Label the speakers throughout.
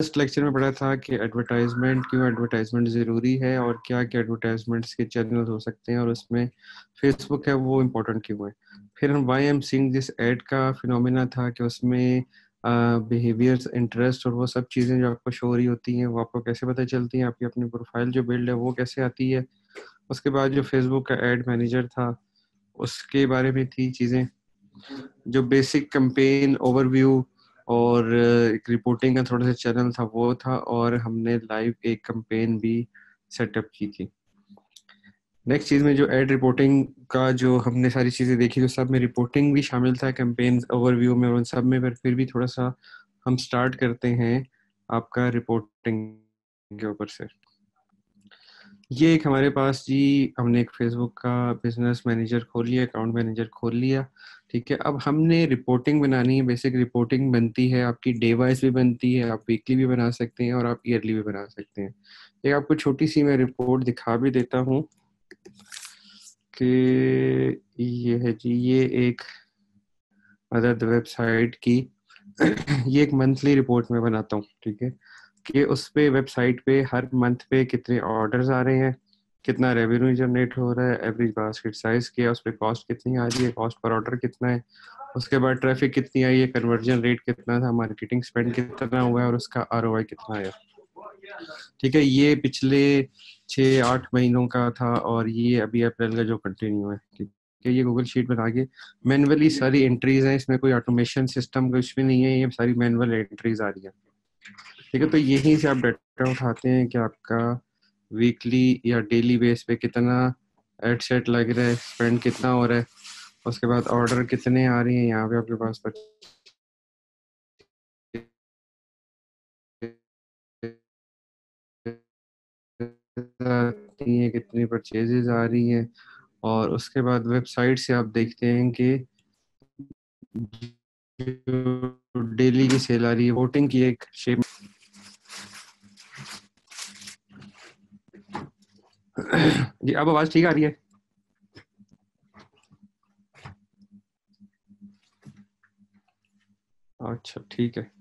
Speaker 1: First lecture में पढ़ा था कि एडवर्टाइजमेंट, क्यों एडवर्टाइजमेंट ज़रूरी है और क्या क्या एडवर्टाइजमेंट्स के चैनल हो सकते हैं और उसमें फेसबुक है वो इम्पोर्टेंट क्यों है। फिर हम why am seeing this ad का फिनोमिना था कि उसमें बिहेवियर्स, इंटरेस्ट और वो सब चीज़ें जो आपको शो हो रही होती हैं वो आपको कैसे पता चलती हैं, आपकी अपनी प्रोफाइल जो बिल्ड है वो कैसे आती है। उसके बाद जो फेसबुक का एड मैनेजर था उसके बारे में थी चीज़ें, जो बेसिक कैंपेन ओवरव्यू और एक रिपोर्टिंग का थोड़ा सा चैनल था वो था, और हमने लाइव एक कैंपेन भी सेटअप की थी। नेक्स्ट चीज़ में जो एड रिपोर्टिंग का जो हमने सारी चीज़ें देखी तो सब में रिपोर्टिंग भी शामिल था कैंपेन ओवरव्यू में और उन सब में, पर फिर भी थोड़ा सा हम स्टार्ट करते हैं आपका रिपोर्टिंग के ऊपर से। ये एक हमारे पास जी, हमने एक फेसबुक का बिजनेस मैनेजर खोल लिया, अकाउंट मैनेजर खोल लिया। ठीक है, अब हमने रिपोर्टिंग बनानी है। बेसिक रिपोर्टिंग बनती है आपकी डे वाइज भी बनती है, आप वीकली भी बना सकते हैं और आप ईयरली भी बना सकते हैं। एक आपको छोटी सी मैं रिपोर्ट दिखा भी देता हूँ कि ये है जी, ये एक मदद वेबसाइट की ये एक मंथली रिपोर्ट में बनाता हूँ। ठीक है, कि उस पे वेबसाइट पे हर मंथ पे कितने ऑर्डर्स आ रहे हैं, कितना रेवेन्यू जनरेट हो रहा है, एवरेज बास्केट साइज क्या है, उस पर कॉस्ट कितनी आ रही है, कॉस्ट पर ऑर्डर कितना है, उसके बाद ट्रैफिक कितनी आई है, कन्वर्जन रेट कितना था, मार्केटिंग स्पेंड कितना हुआ है और उसका आरओआई कितना आया। ठीक है, ये पिछले 6-8 महीनों का था और ये अभी अप्रैल का जो कंटिन्यू है। ठीक है, ये गूगल शीट बना के मैनुअली सारी एंट्रीज हैं, इसमें कोई ऑटोमेशन सिस्टम कुछ भी नहीं है, ये सारी मैनुअल एंट्रीज आ रही है। ठीक है, तो यहीं से आप डाटा उठाते हैं कि आपका वीकली या डेली बेस पे कितना एड सेट लग रहा है, स्पेंड कितना हो रहा है, उसके बाद ऑर्डर कितने आ रही हैं, यहाँ पे आपके पास आती हैं, कितनी परचेजेस आ रही हैं, और उसके बाद वेबसाइट से आप देखते हैं कि डेली की सेल आ रही है। वोटिंग की एक शेप जी, अब आवाज ठीक आ रही है? अच्छा ठीक है,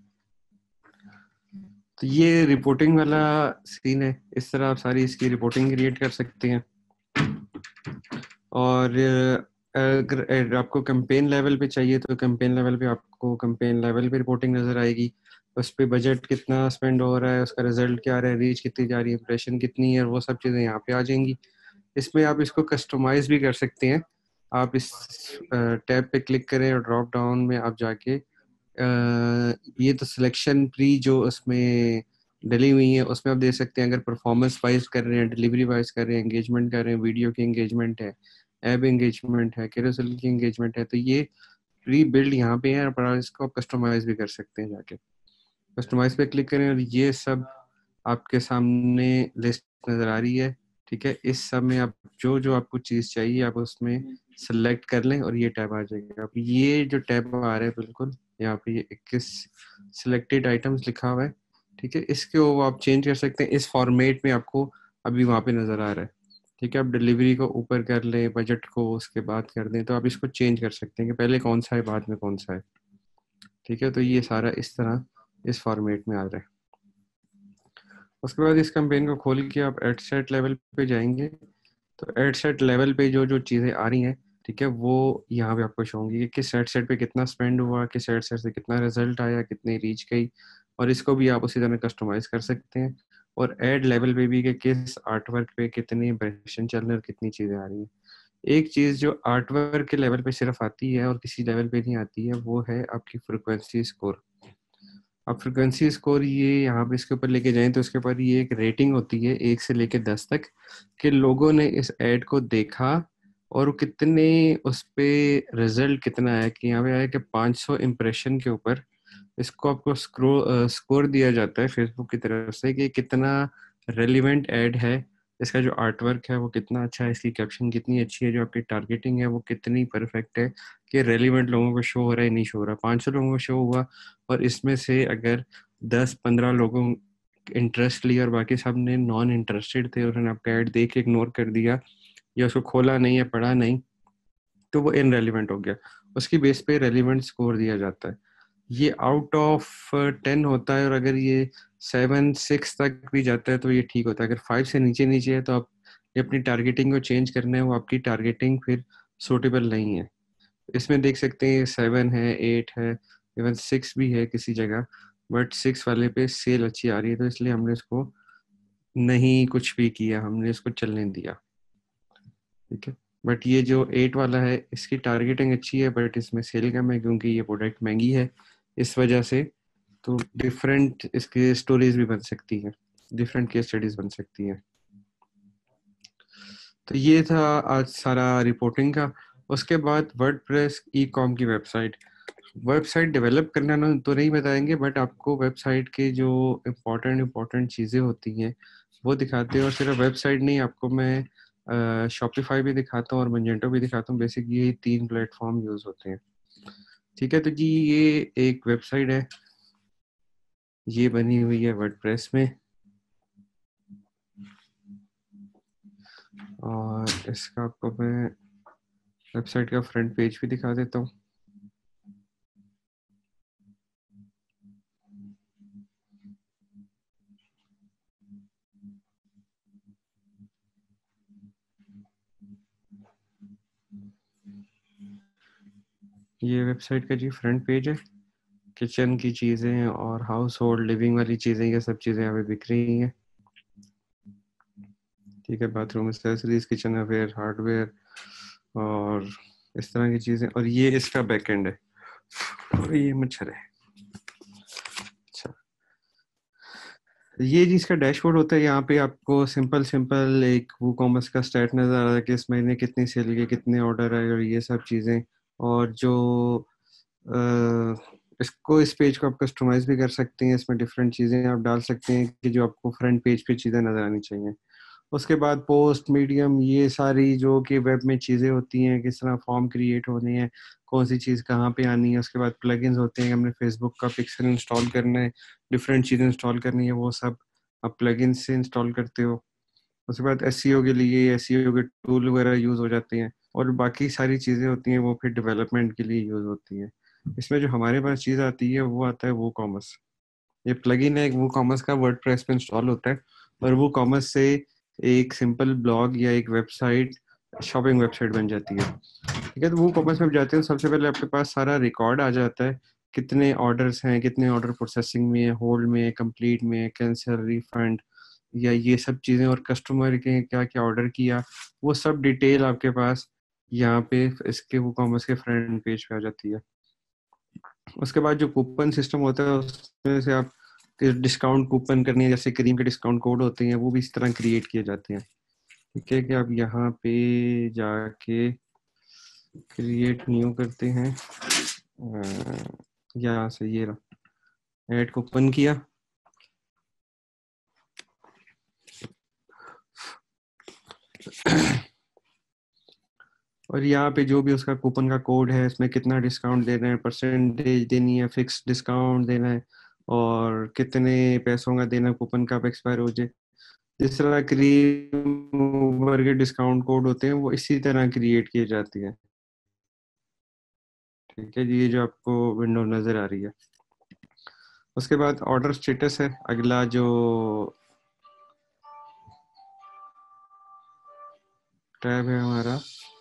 Speaker 1: तो ये रिपोर्टिंग वाला सीन है। इस तरह आप सारी इसकी रिपोर्टिंग क्रिएट कर सकते हैं। और अगर आपको कैंपेन लेवल पे चाहिए तो कैंपेन लेवल पे आपको कैंपेन लेवल पे रिपोर्टिंग नजर आएगी। उस पे बजट कितना स्पेंड हो रहा है, उसका रिजल्ट क्या आ रहा है, रीच कितनी जा रही है, इंप्रेशन कितनी है, वो सब चीज़ें यहाँ पे आ जाएंगी। इसमें आप इसको कस्टमाइज भी कर सकते हैं। आप इस टैब पे क्लिक करें और ड्रॉप डाउन में आप जाके ये तो सिलेक्शन प्री जो उसमें डली हुई है उसमें आप दे सकते हैं। अगर परफॉर्मेंस वाइज कर रहे हैं, डिलीवरी वाइज कर रहे हैं, एंगेजमेंट कर रहे हैं, वीडियो की एंगेजमेंट है, ऐप एंगेजमेंट है, कैरोसेल की एंगेजमेंट है, तो ये प्री बिल्ड यहाँ पे है। पर इसको आप कस्टमाइज भी कर सकते हैं। जाके कस्टमाइज पे क्लिक करें और ये सब आपके सामने लिस्ट नज़र आ रही है। ठीक है, इस सब में आप जो जो आपको चीज़ चाहिए आप उसमें सेलेक्ट कर लें और ये टैब आ जाएगा। अब ये जो टैब आ रहा है बिल्कुल यहाँ पे, ये 21 सिलेक्टेड आइटम्स लिखा हुआ है। ठीक है, इसके वो आप चेंज कर सकते हैं। इस फॉर्मेट में आपको अभी वहाँ पे नज़र आ रहा है। ठीक है, आप डिलीवरी को ऊपर कर लें, बजट को उसके बाद कर दें, तो आप इसको चेंज कर सकते हैं कि पहले कौन सा है बाद में कौन सा है। ठीक है, तो ये सारा इस तरह इस फॉर्मेट में आ रहा है। उसके बाद इस कैंपेन को खोल के आप एड सेट लेवल पे जाएंगे तो एड सेट लेवल पे जो जो चीज़ें आ रही हैं, ठीक है, वो यहाँ पे आपको शो होंगी कि किस एड सेट पे कितना स्पेंड हुआ, किस एड सेट से कितना रिजल्ट आया, कितनी रीच गई, और इसको भी आप उसी तरह कस्टमाइज कर सकते हैं। और एड लेवल पे भी कि किस आर्ट वर्क पे कितनी इंप्रेशन चल रही है और कितनी चीज़ें आ रही हैं। एक चीज़ जो आर्ट वर्क के लेवल पे सिर्फ आती है और किसी लेवल पे नहीं आती है, वो है आपकी फ्रिक्वेंसी स्कोर। अब फ्रिक्वेंसी स्कोर ये यहाँ पे इसके ऊपर लेके जाएं तो इसके ऊपर ये एक रेटिंग होती है 1 से लेके 10 तक, कि लोगों ने इस ऐड को देखा और वो कितने, उस पे रिजल्ट कितना है। कि यहाँ पे आया कि 500 इम्प्रेशन के ऊपर इसको आपको स्कोर दिया जाता है फेसबुक की तरफ से कि कितना रेलिवेंट ऐड है, इसका जो आर्ट वर्क है वो कितना अच्छा है, इसकी कैप्शन कितनी अच्छी है, जो आपकी टारगेटिंग है वो कितनी परफेक्ट है, कि रेलिवेंट लोगों को शो हो रहा है नहीं शो हो रहा। 500 लोगों को शो हुआ और इसमें से अगर 10-15 लोगों इंटरेस्ट लिया और बाकी सब ने नॉन इंटरेस्टेड थे, उन्होंने आपका ऐड देख के इग्नोर कर दिया या उसको खोला नहीं या पढ़ा नहीं, तो वो इनरेलीवेंट हो गया। उसकी बेस पे रेलिवेंट स्कोर दिया जाता है। ये आउट ऑफ 10 होता है और अगर ये 7 6 तक भी जाता है तो ये ठीक होता है। अगर 5 से नीचे नीचे है तो आप ये अपनी टारगेटिंग को चेंज करना है, वो आपकी टारगेटिंग फिर सूटेबल नहीं है। इसमें देख सकते हैं 7 है, 8 है, इवन 6 भी है किसी जगह, बट 6 वाले पे सेल अच्छी आ रही है तो इसलिए हमने इसको नहीं कुछ भी किया, हमने इसको चलने दिया। ठीक है, बट ये जो 8 वाला है इसकी टारगेटिंग अच्छी है बट इसमें सेल कम है क्योंकि ये प्रोडक्ट महंगी है इस वजह से। तो डिफरेंट इसके स्टोरीज भी बन सकती हैं, डिफरेंट केस स्टडीज बन सकती हैं। तो ये था आज सारा रिपोर्टिंग का। उसके बाद वर्डप्रेस ई कॉम की वेबसाइट, वेबसाइट डेवलप करना ना तो नहीं बताएंगे, बट आपको वेबसाइट के जो इम्पोर्टेंट चीज़ें होती हैं वो दिखाते हैं। और सिर्फ वेबसाइट नहीं, आपको मैं शॉपिफाई भी दिखाता हूँ और मंजेंटो भी दिखाता हूँ। बेसिक ये 3 प्लेटफॉर्म यूज़ होते हैं। ठीक है, तो जी ये एक वेबसाइट है, ये बनी हुई है वर्डप्रेस में, और इसका आपको मैं वेबसाइट का फ्रंट पेज भी दिखा देता हूँ। ये वेबसाइट का जी फ्रंट पेज है। किचन की चीज़ें और हाउस होल्ड लिविंग वाली चीज़ें, ये सब चीज़ें यहाँ पे बिक रही हैं। ठीक है, bathroom accessories, kitchen ware, hardware और इस तरह की चीज़ें। और ये इसका बैकएंड है, और ये मच्छर है। अच्छा, ये जी इसका डैशबोर्ड होता है। यहाँ पे आपको सिंपल सिंपल एक वो कॉमर्स का स्टैट नज़र आ रहा है कि इस महीने कितनी सेल की, कितने ऑर्डर आए और ये सब चीज़ें। और जो इसको, इस पेज को आप कस्टमाइज भी कर सकते हैं, इसमें डिफरेंट चीज़ें आप डाल सकते हैं कि जो आपको फ्रंट पेज पे चीज़ें नज़र आनी चाहिए। उसके बाद पोस्ट, मीडियम, ये सारी जो कि वेब में चीज़ें होती हैं, किस तरह फॉर्म क्रिएट होने हैं, कौन सी चीज़ कहाँ पे आनी है। उसके बाद प्लगइन्स होते हैं, हमने फेसबुक का पिक्सल इंस्टॉल करना है, डिफरेंट चीज़ें इंस्टॉल करनी है, वो सब आप प्लगइन्स से इंस्टॉल करते हो। उसके बाद एसईओ के लिए एसईओ के टूल वगैरह यूज़ हो जाते हैं, और बाकी सारी चीज़ें होती हैं वो फिर डेवलपमेंट के लिए यूज़ होती हैं। इसमें जो हमारे पास चीज़ आती है वो आता है वो कॉमर्स। ये प्लगइन है एक वो कॉमर्स का, वर्डप्रेस पे इंस्टॉल होता है, और वो कॉमर्स से एक सिंपल ब्लॉग या एक वेबसाइट, शॉपिंग वेबसाइट बन जाती है। ठीक है, तो वो कॉमर्स में जाते हैं, सबसे पहले आपके पास सारा रिकॉर्ड आ जाता है, कितने ऑर्डर्स हैं, कितने ऑर्डर प्रोसेसिंग में है, होल्ड में है, कंप्लीट में है, कैंसिल, रिफंड, या ये सब चीज़ें, और कस्टमर के क्या क्या ऑर्डर किया, वो सब डिटेल आपके पास यहाँ पे इसके वो कॉमर्स के फ्रंट पेज पे आ जाती है। उसके बाद जो कूपन सिस्टम होता है उसमें से आप डिस्काउंट कूपन करनी है, जैसे क्रीम के डिस्काउंट कोड होते हैं, वो भी इस तरह क्रिएट किए जाते हैं। ठीक है, कि आप यहाँ पे जाके क्रिएट न्यू करते हैं, यहाँ से ये ऐड कूपन किया, और यहाँ पे जो भी उसका कूपन का कोड है, इसमें कितना डिस्काउंट देना है, परसेंटेज देनी है, फिक्स डिस्काउंट देना है, और कितने पैसों का देना कूपन का एक्सपायर हो जाए। जिस तरह क्रीम के डिस्काउंट कोड होते हैं वो इसी तरह क्रिएट किए जाते हैं। ठीक है जी, ये जो आपको विंडो नजर आ रही है। उसके बाद ऑर्डर स्टेटस है अगला जो टैब है हमारा।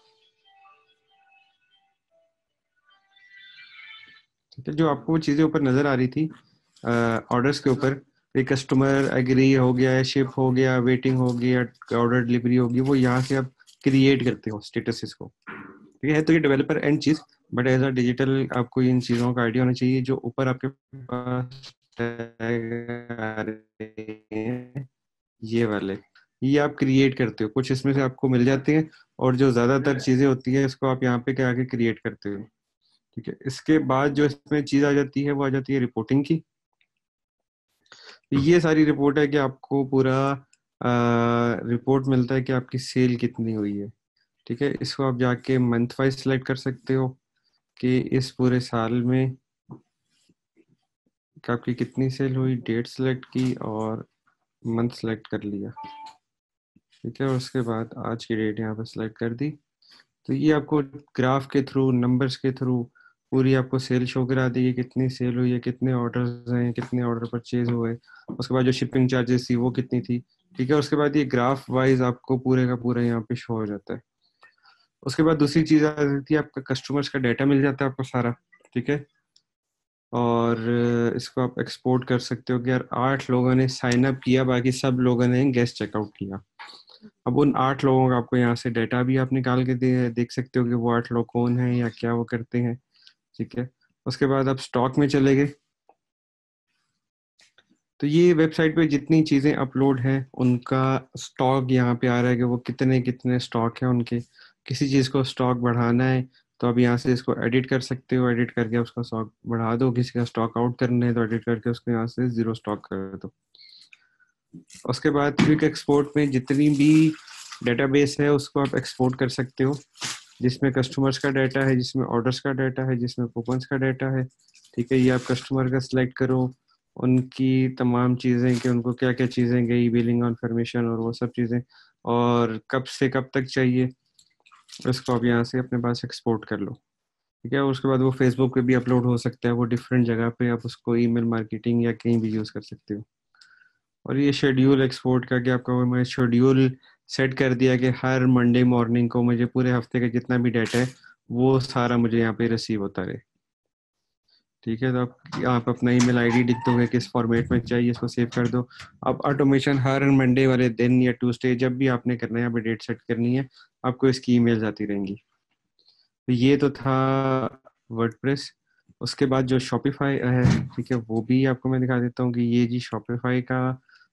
Speaker 1: ठीक है, जो आपको वो चीज़ें ऊपर नजर आ रही थी ऑर्डर्स के ऊपर, एक कस्टमर एग्री हो गया है, शिप हो गया, वेटिंग हो गया, ऑर्डर डिलीवरी होगी, वो यहाँ से आप क्रिएट करते हो स्टेटस को। ठीक है, तो ये डेवलपर एंड चीज, बट एज अ डिजिटल आपको इन चीज़ों का आइडिया होना चाहिए। जो ऊपर आपके पास टैग आ रहे हैं ये वाले, ये आप क्रिएट करते हो, कुछ इसमें से आपको मिल जाते हैं, और जो ज्यादातर चीजें होती है इसको आप यहाँ पे क्या आके क्रिएट करते हो। ठीक है, इसके बाद जो इसमें चीज आ जाती है वो आ जाती है रिपोर्टिंग की। ये सारी रिपोर्ट है कि आपको पूरा रिपोर्ट मिलता है कि आपकी सेल कितनी हुई है। ठीक है, इसको आप जाके मंथ वाइज सिलेक्ट कर सकते हो कि इस पूरे साल में कि आपकी कितनी सेल हुई, डेट सेलेक्ट की और मंथ सेलेक्ट कर लिया। ठीक है, और उसके बाद आज की डेट यहाँ पे सिलेक्ट कर दी। तो ये आपको ग्राफ के थ्रू, नंबर्स के थ्रू पूरी आपको सेल शो करा देगी, कितनी सेल हुई है, कितने ऑर्डर्स हैं, कितने ऑर्डर परचेज हुए, उसके बाद जो शिपिंग चार्जेस थी वो कितनी थी। ठीक है, उसके बाद ये ग्राफ वाइज आपको पूरे का पूरा यहाँ पे शो हो जाता है। उसके बाद दूसरी चीज आ जाती है, आपका कस्टमर्स का डाटा मिल जाता है आपको सारा। ठीक है, और इसको आप एक्सपोर्ट कर सकते हो कि यार 8 लोगों ने साइन अप किया, बाकी सब लोगों ने गेस्ट चेकआउट किया। अब उन 8 लोगों का आपको यहाँ से डाटा भी आप निकाल के देख सकते हो कि वो 8 लोग कौन हैं या क्या वो करते हैं। ठीक है, उसके बाद आप स्टॉक में चले गए, तो ये वेबसाइट पे जितनी चीज़ें अपलोड हैं उनका स्टॉक यहाँ पे आ रहा है कि वो कितने कितने स्टॉक हैं उनके। किसी चीज़ को स्टॉक बढ़ाना है तो आप यहाँ से इसको एडिट कर सकते हो, एडिट करके उसका स्टॉक बढ़ा दो। किसी का स्टॉक आउट करना है तो एडिट करके उसको यहाँ से 0 स्टॉक कर दो। उसके बाद क्विक एक्सपोर्ट में जितनी भी डेटाबेस है उसको आप एक्सपोर्ट कर सकते हो, जिसमें कस्टमर्स का डाटा है, जिसमें ऑर्डर्स का डाटा है, जिसमें कूपन्स का डाटा है। ठीक है, ये आप कस्टमर का सिलेक्ट करो, उनकी तमाम चीज़ें कि उनको क्या क्या चीज़ें गई, बिलिंग इन्फॉर्मेशन और वो सब चीज़ें, और कब से कब तक चाहिए, उसको आप यहाँ से अपने पास एक्सपोर्ट कर लो। ठीक है, उसके बाद वो फेसबुक पे भी अपलोड हो सकता है, वो डिफरेंट जगह पे आप उसको ईमेल मार्केटिंग या कहीं भी यूज़ कर सकते हो। और ये शेड्यूल एक्सपोर्ट का कि आपका वो मैं शेड्यूल सेट कर दिया कि हर मंडे मॉर्निंग को मुझे पूरे हफ्ते का जितना भी डाटा है वो सारा मुझे यहाँ पे रिसीव होता रहे। ठीक है, तो आप अपना ईमेल आईडी लिख दोगे किस फॉर्मेट में चाहिए, इसको सेव कर दो। अब ऑटोमेशन हर मंडे वाले दिन या ट्यूसडे जब भी आपने करना है, यहाँ पे डेट सेट करनी है, आपको इसकी ईमेल आती रहेंगी। तो ये तो था वर्डप्रेस। उसके बाद जो शॉपिफाई है, ठीक है, वो भी आपको मैं दिखा देता हूँ कि ये जी शॉपिफाई का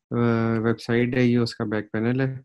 Speaker 1: वेबसाइट है, ये उसका बैक पैनल है।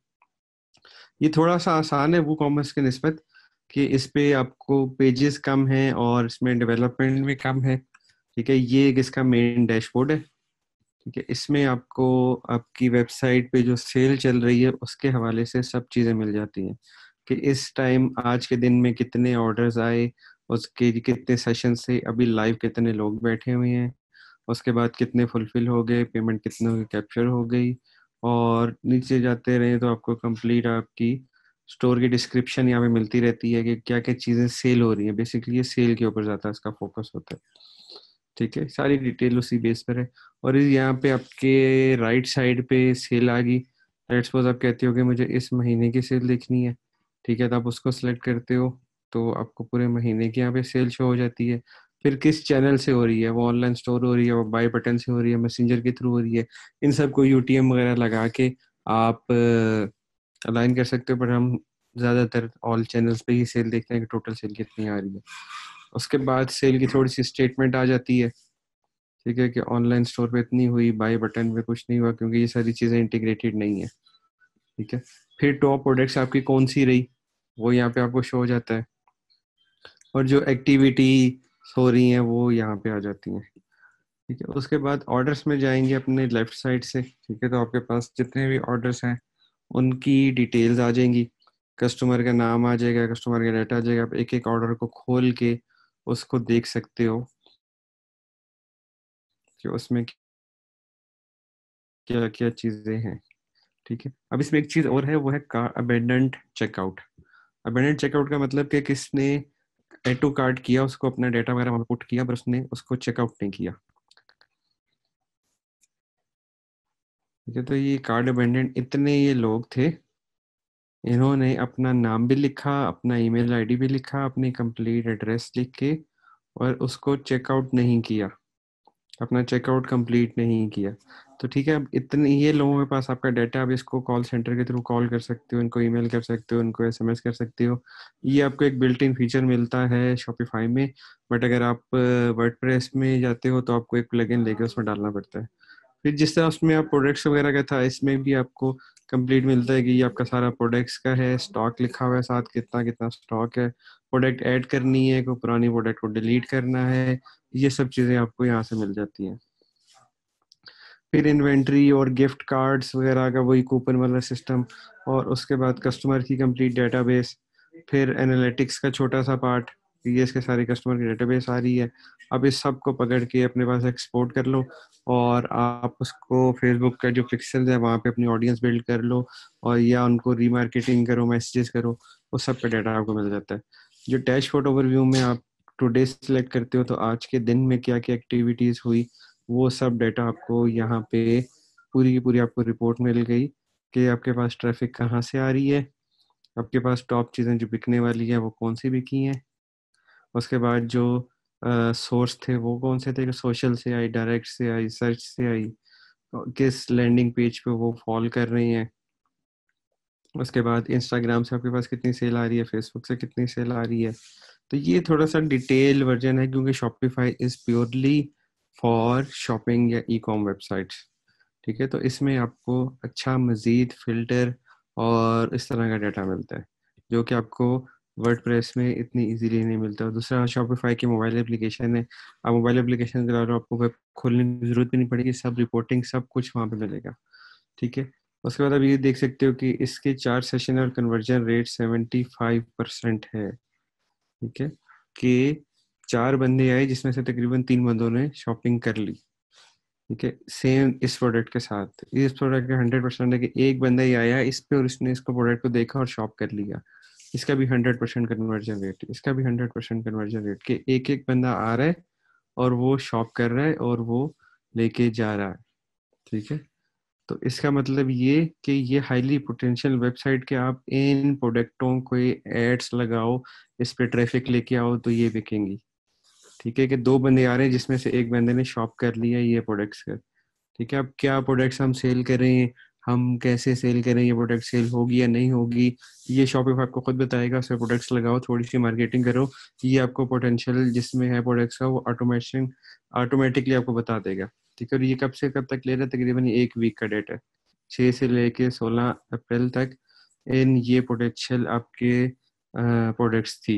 Speaker 1: ये थोड़ा सा आसान है वो कॉमर्स के निस्बत, कि इस पे आपको पेजेस कम हैं और इसमें डेवलपमेंट भी कम है। ठीक है, ये एक इसका मेन डैशबोर्ड है। ठीक है, इसमें आपको आपकी वेबसाइट पे जो सेल चल रही है उसके हवाले से सब चीज़ें मिल जाती हैं, कि इस टाइम आज के दिन में कितने ऑर्डर्स आए, उसके कितने सेशन से अभी लाइव कितने लोग बैठे हुए हैं, उसके बाद कितने फुलफिल हो गए, पेमेंट कितनों की कैप्चर हो गई। और नीचे जाते रहे तो आपको कंप्लीट आपकी स्टोर की डिस्क्रिप्शन यहाँ पे मिलती रहती है कि क्या क्या चीज़ें सेल हो रही हैं। बेसिकली ये सेल के ऊपर ज़्यादा इसका फोकस होता है। ठीक है, सारी डिटेल उसी बेस पर है। और यहाँ पे आपके राइट साइड पे सेल आ गई। लेट्स सपोज आप कहते हो कि मुझे इस महीने की सेल देखनी है। ठीक है, तो आप उसको सिलेक्ट करते हो तो आपको पूरे महीने की यहाँ पे सेल शो हो जाती है। फिर किस चैनल से हो रही है, वो ऑनलाइन स्टोर हो रही है, वो बाय बटन से हो रही है, मैसेंजर के थ्रू हो रही है, इन सबको यूटीएम वगैरह लगा के आप अलाइन कर सकते हो। पर हम ज़्यादातर ऑल चैनल्स पे ही सेल देखते हैं कि टोटल सेल कितनी आ रही है। उसके बाद सेल की थोड़ी सी स्टेटमेंट आ जाती है। ठीक है, कि ऑनलाइन स्टोर पे इतनी हुई, बाय बटन पे कुछ नहीं हुआ, क्योंकि ये सारी चीज़ें इंटीग्रेटेड नहीं है। ठीक है, फिर टॉप प्रोडक्ट्स आपकी कौन सी रही वो यहाँ पे आपको शो हो जाता है, और जो एक्टिविटी हो रही हैं वो यहाँ पे आ जाती हैं। ठीक है, उसके बाद ऑर्डर्स में जाएंगे अपने लेफ्ट साइड से। ठीक है, तो आपके पास जितने भी ऑर्डर्स हैं उनकी डिटेल्स आ जाएंगी, कस्टमर का नाम आ जाएगा, कस्टमर का डाटा आ जाएगा। आप एक एक ऑर्डर को खोल के उसको देख सकते हो कि उसमें क्या क्या चीज़ें हैं। ठीक है, अब इसमें एक चीज़ और है, वो है अबेंडेंट चेकआउट। अबेंडेंट चेकआउट का मतलब कि किसने एड टू कार्ट किया, उसको अपना डाटा वगैरह वहाँ पुट किया, पर उसने उसको चेकआउट नहीं किया। ठीक है, तो ये कार्ड अबेंडेंट इतने ये लोग थे, इन्होंने अपना नाम भी लिखा, अपना ईमेल आईडी भी लिखा, अपनी कंप्लीट एड्रेस लिख के, और उसको चेकआउट नहीं किया, अपना चेकआउट कंप्लीट नहीं किया। तो ठीक है, अब इतने ये लोगों के पास आपका डाटा, आप इसको कॉल सेंटर के थ्रू कॉल कर सकते हो, इनको ईमेल कर सकते हो, इनको एसएमएस कर सकते हो। ये आपको एक बिल्ट इन फीचर मिलता है शॉपिफाई में। बट अगर आप वर्डप्रेस में जाते हो तो आपको एक प्लगइन लेके उसमें डालना पड़ता है। फिर जिस तरह उसमें आप प्रोडक्ट्स वगैरह का था, इसमें भी आपको कंप्लीट मिलता है कि ये आपका सारा प्रोडक्ट्स का है, स्टॉक लिखा हुआ है साथ, कितना कितना स्टॉक है, प्रोडक्ट ऐड करनी है, कोई पुरानी प्रोडक्ट को डिलीट करना है, ये सब चीज़ें आपको यहाँ से मिल जाती हैं। फिर इन्वेंट्री और गिफ्ट कार्ड्स वगैरह का वही कूपन वाला सिस्टम, और उसके बाद कस्टमर की कंप्लीट डेटाबेस, फिर एनालिटिक्स का छोटा सा पार्ट, ये इसके सारे कस्टमर की डेटाबेस आ रही है। अब इस सब को पकड़ के अपने पास एक्सपोर्ट कर लो, और आप उसको फेसबुक का जो पिक्सल है वहाँ पे अपनी ऑडियंस बिल्ड कर लो, और या उनको रीमार्केटिंग करो, मैसेजेस करो, उस सब का डाटा आपको मिल जाता है। जो डैशबोर्ड ओवरव्यू में आप टुडे सेलेक्ट करते हो तो आज के दिन में क्या क्या एक्टिविटीज हुई, वो सब डाटा आपको यहाँ पे पूरी की पूरी आपको रिपोर्ट मिल गई कि आपके पास ट्रैफिक कहाँ से आ रही है, आपके पास टॉप चीज़ें जो बिकने वाली है वो कौन सी बिकी हैं, उसके बाद जो सोर्स थे वो कौन से थे, सोशल से आई, डायरेक्ट से आई, सर्च से आई, किस लैंडिंग पेज पे वो फॉल कर रही हैं। उसके बाद इंस्टाग्राम से आपके पास कितनी सेल आ रही है, फेसबुक से कितनी सेल आ रही है। तो ये थोड़ा सा डिटेल वर्जन है क्योंकि Shopify is purely for shopping या ई कॉम वेबसाइट्स। ठीक है, तो इसमें आपको अच्छा मज़ीद फिल्टर और इस तरह का डाटा मिलता है जो कि आपको वर्डप्रेस में इतनी इजीली नहीं मिलता। और दूसरा, शॉपिफाई की मोबाइल एप्लीकेशन है, आप मोबाइल एप्लीकेशन चला रहे हो, आपको वेब खोलने की जरूरत भी नहीं पड़ेगी, सब रिपोर्टिंग सब कुछ वहाँ पे मिलेगा। ठीक है, उसके बाद आप ये देख सकते हो कि इसके 4 सेशन और कन्वर्जन रेट 75% है। ठीक है, कि 4 बंदे आए जिसमें से तकरीबन 3 बंदों ने शॉपिंग कर ली। ठीक है, सेम इस प्रोडक्ट के साथ, इस प्रोडक्ट का 100% है कि एक बंदा ही आया इस पे और इसने इसको प्रोडक्ट को देखा और शॉप कर लिया। इसका भी 100% कन्वर्जन रेट, इसका भी 100% कन्वर्जन रेट, कि एक एक बंदा आ रहा है और वो शॉप कर रहा है और वो लेके जा रहा है। ठीक है, तो इसका मतलब ये कि ये हाईली पोटेंशियल वेबसाइट के आप इन प्रोडक्टों को एड्स लगाओ, इस पे ट्रैफिक लेके आओ तो ये बिकेंगी। ठीक है, कि 2 बंदे आ रहे हैं जिसमें से एक बंदे ने शॉप कर लिया ये प्रोडक्ट्स का। ठीक है, अब क्या प्रोडक्ट्स हम सेल करें, हम कैसे सेल करें, ये प्रोडक्ट सेल होगी या नहीं होगी, ये शॉपिफाई आपको खुद बताएगा। उसमें प्रोडक्ट्स लगाओ, थोड़ी सी मार्केटिंग करो, ये आपको पोटेंशियल जिसमें है प्रोडक्ट्स का वो ऑटोमेशन ऑटोमेटिकली आपको बता देगा। ठीक है, और ये कब से कब तक ले रहा है, तकरीबन 1 वीक का डेटा है, 6 से लेके 16 अप्रैल तक इन ये पोटेंशियल आपके प्रोडक्ट्स थी।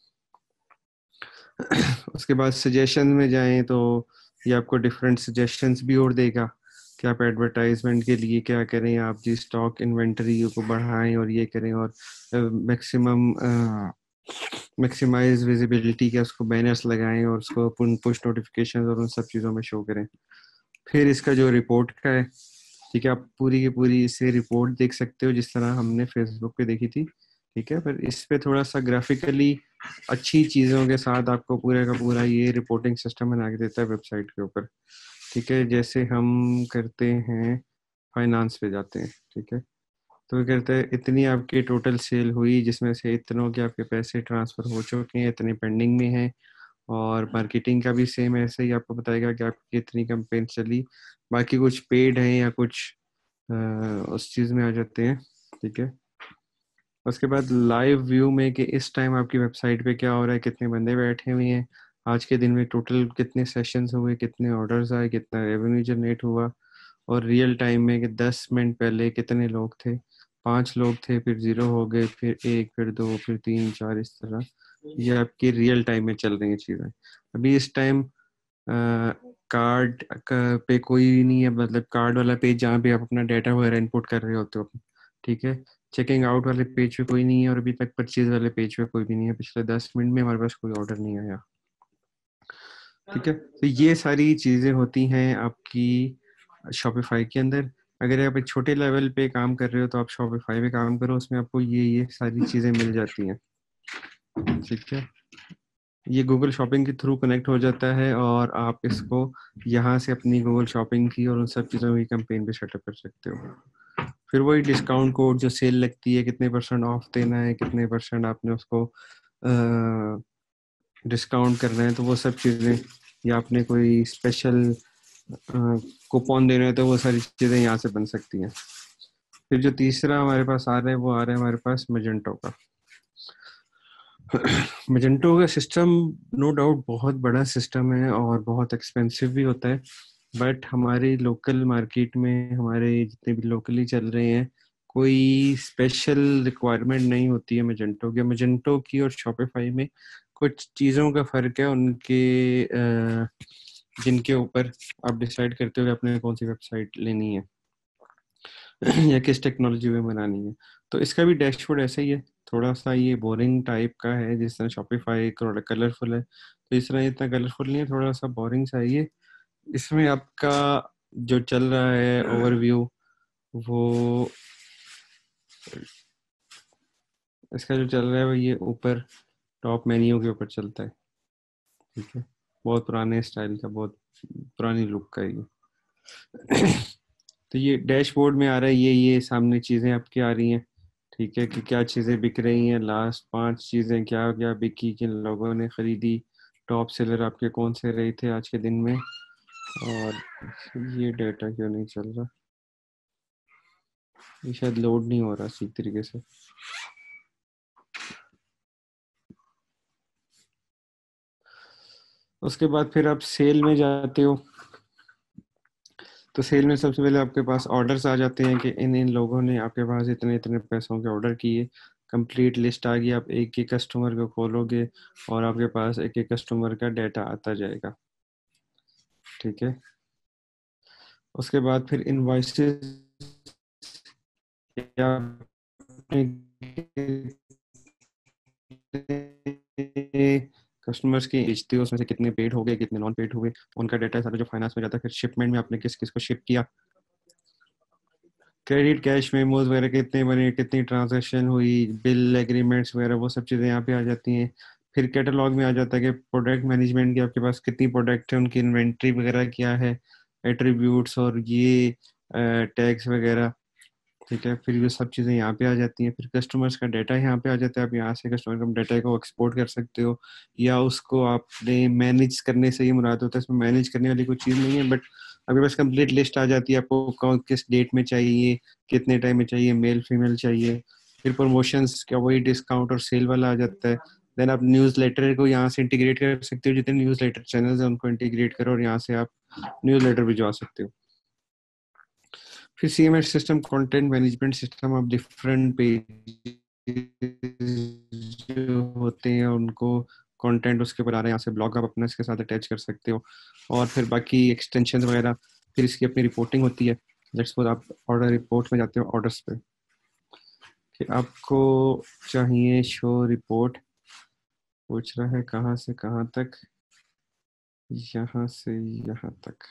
Speaker 1: उसके बाद सजेशन में जाएं तो ये आपको डिफरेंट सजेशंस भी और देगा कि आप एडवर्टाइजमेंट के लिए क्या करें, आप जी स्टॉक इन्वेंटरी को बढ़ाएं और ये करें, और मैक्सिमम मैक्सिमाइज विजिबिलिटी के उसको बैनर्स लगाएं और उसको पुश नोटिफिकेशन और उन सब चीज़ों में शो करें। फिर इसका जो रिपोर्ट का है, ठीक है, आप पूरी की पूरी इसे रिपोर्ट देख सकते हो जिस तरह हमने फेसबुक पे देखी थी। ठीक है, पर इस पे थोड़ा सा ग्राफिकली अच्छी चीज़ों के साथ आपको पूरा का पूरा ये रिपोर्टिंग सिस्टम बना के देता है वेबसाइट के ऊपर। ठीक है, जैसे हम करते हैं फाइनेंस पे जाते हैं। ठीक है, तो ये कहते हैं इतनी आपकी टोटल सेल हुई जिसमें से इतनों के आपके पैसे ट्रांसफ़र हो चुके हैं, इतने पेंडिंग में हैं। और मार्केटिंग का भी सेम ऐसे ही आपको बताएगा कि आपकी कितनी कैंपेन चली, बाकी कुछ पेड है या कुछ उस चीज़ में आ जाते हैं। ठीक है, उसके बाद लाइव व्यू में कि इस टाइम आपकी वेबसाइट पे क्या हो रहा है, कितने बंदे बैठे हुए हैं, आज के दिन में टोटल कितने सेशंस हुए, कितने ऑर्डर्स आए, कितना रेवेन्यू जनरेट हुआ, और रियल टाइम में कि 10 मिनट पहले कितने लोग थे, 5 लोग थे, फिर 0 हो गए, फिर 1, फिर 2, फिर 3, 4, इस तरह ये आपकी रियल टाइम में चल रही हैं चीज़ें। अभी इस टाइम कार्ड पे कोई नहीं है, मतलब कार्ड वाला पेज जहाँ पे आप अपना डाटा वगैरह इनपुट कर रहे होते हो। ठीक है, चेकिंग आउट वाले पेज पे कोई नहीं है और अभी तक परचेज वाले पेज पे कोई भी नहीं है, पिछले 10 मिनट में हमारे पास कोई ऑर्डर नहीं आया। ठीक है, तो ये सारी चीज़ें होती हैं आपकी शॉपिफाई के अंदर। अगर आप एक छोटे लेवल पे काम कर रहे हो तो आप शॉपिफाई पे काम करो, उसमें आपको ये सारी चीज़ें मिल जाती हैं। ठीक है, ये गूगल शॉपिंग के थ्रू कनेक्ट हो जाता है और आप इसको यहाँ से अपनी गूगल शॉपिंग की और उन सब चीज़ों की कैंपेन भी सेटअप कर सकते हो। फिर वही डिस्काउंट कोड जो सेल लगती है, कितने % ऑफ देना है, कितने % आपने उसको डिस्काउंट करना है, तो वो सब चीज़ें, या आपने कोई स्पेशल कूपन देना है, तो वो सारी चीज़ें यहाँ से बन सकती हैं। फिर जो तीसरा हमारे पास आ रहा है वो आ रहा है हमारे पास मजेंटो का। मजेंटो का सिस्टम नो डाउट बहुत बड़ा सिस्टम है और बहुत एक्सपेंसिव भी होता है, बट हमारे लोकल मार्केट में हमारे जितने भी लोकली चल रहे हैं कोई स्पेशल रिक्वायरमेंट नहीं होती है मजेंटो की और शॉपिफाई में कुछ चीज़ों का फ़र्क है उनके जिनके ऊपर आप डिसाइड करते हो कि आपने कौन सी वेबसाइट लेनी है या किस टेक्नोलॉजी में बनानी है। तो इसका भी डैशबोर्ड ऐसा ही है, थोड़ा सा ये बोरिंग टाइप का है, जिस तरह शॉपिफाई थोड़ा कलरफुल है, तो इस तरह इतना कलरफुल नहीं है, थोड़ा सा बोरिंग सा है ये। इसमें आपका जो चल रहा है ओवरव्यू, वो इसका जो चल रहा है वो ये ऊपर टॉप मेन्यू के ऊपर चलता है। ठीक है, बहुत पुराने स्टाइल का, बहुत पुरानी लुक का ये। तो ये डैशबोर्ड में आ रहा है, ये सामने चीज़ें आपकी आ रही हैं। ठीक है, कि क्या चीज़ें बिक रही हैं, लास्ट 5 चीज़ें क्या क्या बिकी, किन लोगों ने ख़रीदी, टॉप सेलर आपके कौन से रहे थे आज के दिन में। और ये डेटा क्यों नहीं चल रहा, ये शायद लोड नहीं हो रहा ठीक तरीके से। उसके बाद फिर आप सेल में जाते हो, तो सेल में सबसे पहले आपके पास ऑर्डर्स आ जाते हैं कि इन इन लोगों ने आपके पास इतने इतने पैसों के ऑर्डर किए। कंप्लीट लिस्ट आ गई, आप एक एक कस्टमर को खोलोगे और आपके पास एक एक कस्टमर का डाटा आता जाएगा। ठीक है, उसके बाद फिर इनवॉइसेस या कस्टमर्स की बेचते हो, उसमें से कितने पेड हो गए, कितने नॉन पेड हुए, उनका डाटा सारा जो फाइनेंस में जाता है। फिर शिपमेंट में आपने किस किस को शिप किया, क्रेडिट कैश मेमोज वगैरह कितने बने, कितनी ट्रांजैक्शन हुई, बिल एग्रीमेंट्स वगैरह, वो सब चीज़ें यहाँ पे आ जाती हैं। फिर कैटलॉग में आ जाता है कि प्रोडक्ट मैनेजमेंट की आपके पास कितनी प्रोडक्ट है, उनकी इन्वेंट्री वगैरह क्या है, एट्रीब्यूट्स और ये टैग्स वगैरह। ठीक है, फिर ये सब चीज़ें यहाँ पे आ जाती हैं। फिर कस्टमर्स का डाटा यहाँ पे आ जाता है, आप यहाँ से कस्टमर का डाटा को एक्सपोर्ट कर सकते हो, या उसको आपने मैनेज करने से ही मुराद होता है। इसमें मैनेज करने वाली कोई चीज़ नहीं है, बट आपके पास कंप्लीट लिस्ट आ जाती है, आपको कौन किस डेट में चाहिए, कितने टाइम में चाहिए, मेल फीमेल चाहिए। फिर प्रमोशंस का वही डिस्काउंट और सेल वाला आ जाता है। देन आप न्यूज़ लेटर को यहाँ से इंटीग्रेट कर सकते हो, जितने न्यूज़ लेटर चैनल्स हैं उनको इंटीग्रेट करो और यहाँ से आप न्यूज़ लेटर भिजवा सकते हो। फिर CMS system, content management system, आप डिफरेंट पेज जो होते हैं उनको कंटेंट उसके ऊपर आ रहा है, यहाँ से ब्लॉग आप अपना इसके साथ अटैच कर सकते हो। और फिर बाकी एक्सटेंशन वगैरह, फिर इसकी अपनी रिपोर्टिंग होती है। लेट्स सपोज आप ऑर्डर रिपोर्ट में जाते हो, ऑर्डर्स पे कि आपको चाहिए शो रिपोर्ट, पूछ रहा है कहाँ से कहाँ तक, यहाँ से यहाँ तक।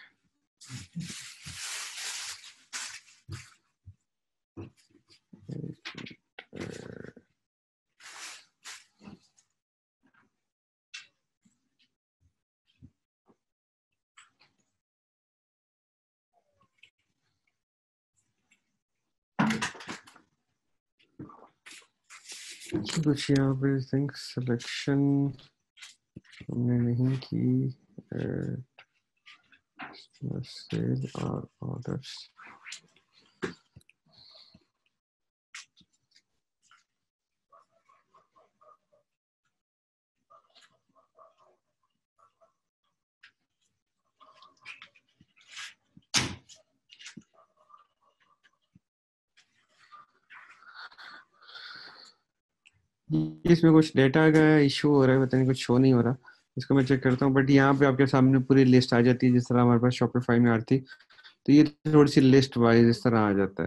Speaker 1: कुछ यहाँ पे थिंक सिलेक्शन हमने नहीं की, सेल और ऑर्डर्स। इसमें कुछ डेटा का इशू हो रहा है, पता नहीं कुछ शो नहीं हो रहा, इसको मैं चेक करता हूँ। बट यहाँ पे आपके सामने पूरी लिस्ट आ जाती है जिस तरह हमारे पास शॉपिफाई में आती, तो ये थोड़ी सी लिस्ट वाइज इस तरह आ जाता है।